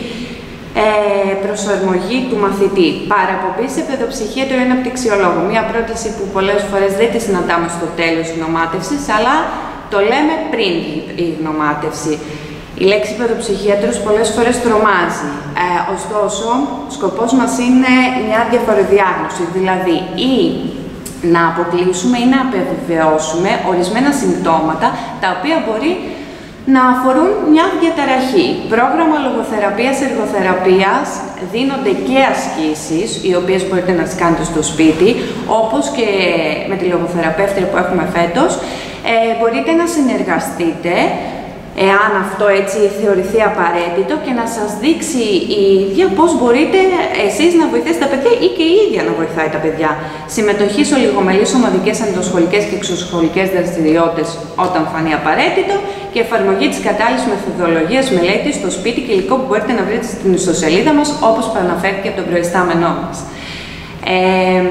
Ε, προσαρμογή του μαθητή. Παραπομπή σε παιδοψυχίατρο ή αναπτυξιολόγο. Μία πρόταση που πολλές φορές δεν τη συναντάμε στο τέλος της γνωμάτευσης, αλλά το λέμε πριν η γνωμάτευση. Η λέξη παιδοψυχίατρος πολλές φορές τρομάζει. Ε, ωστόσο, σκοπός μας είναι μια διαφοροδιάγνωση, δηλαδή ή να αποκλείσουμε ή να επιβεβαιώσουμε ορισμένα συμπτώματα τα οποία μπορεί να αφορούν μια διαταραχή. Πρόγραμμα λογοθεραπείας, εργοθεραπείας, δίνονται και ασκήσεις, οι οποίες μπορείτε να τις κάνετε στο σπίτι, όπως και με τη λογοθεραπεύτρια που έχουμε φέτος. Ε, μπορείτε να συνεργαστείτε, εάν αυτό έτσι θεωρηθεί απαραίτητο, και να σας δείξει η ίδια πώς μπορείτε εσείς να βοηθήσετε τα παιδιά ή και η ίδια να βοηθάει τα παιδιά. Συμμετοχή σε ολιγομελείς ομαδικές ενδοσχολικές και εξωσχολικές δραστηριότητες όταν φανεί απαραίτητο και εφαρμογή της κατάλληλης μεθοδολογίας μελέτης στο σπίτι και υλικό που μπορείτε να βρείτε στην ιστοσελίδα μας, όπως προαναφέρθηκε από τον προϊστάμενό μας. Ε,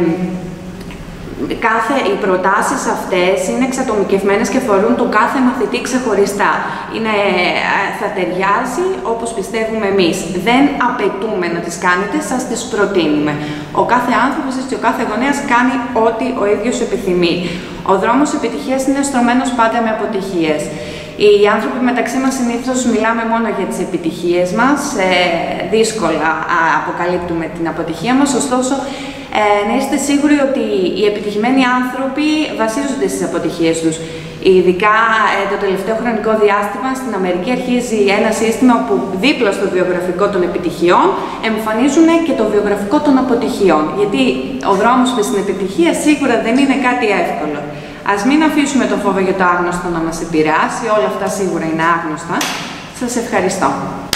Κάθε, οι προτάσεις αυτές είναι εξατομικευμένες και αφορούν τον κάθε μαθητή ξεχωριστά. Είναι, θα ταιριάζει όπως πιστεύουμε εμείς. Δεν απαιτούμε να τις κάνετε, σας τις προτείνουμε. Ο κάθε άνθρωπος και ο κάθε γονέας κάνει ό,τι ο ίδιος επιθυμεί. Ο δρόμος επιτυχίας είναι στρωμένος πάντα με αποτυχίες. Οι άνθρωποι μεταξύ μας συνήθως μιλάμε μόνο για τις επιτυχίες μας, ε, δύσκολα α, αποκαλύπτουμε την αποτυχία μας, ωστόσο ε, να είστε σίγουροι ότι οι επιτυχημένοι άνθρωποι βασίζονται στις αποτυχίες τους. Ειδικά ε, το τελευταίο χρονικό διάστημα στην Αμερική αρχίζει ένα σύστημα που δίπλα στο βιογραφικό των επιτυχιών εμφανίζουν και το βιογραφικό των αποτυχιών. Γιατί ο δρόμος προς την επιτυχία σίγουρα δεν είναι κάτι εύκολο. Ας μην αφήσουμε το φόβο για το άγνωστο να μας επηρεάσει, όλα αυτά σίγουρα είναι άγνωστα. Σας ευχαριστώ.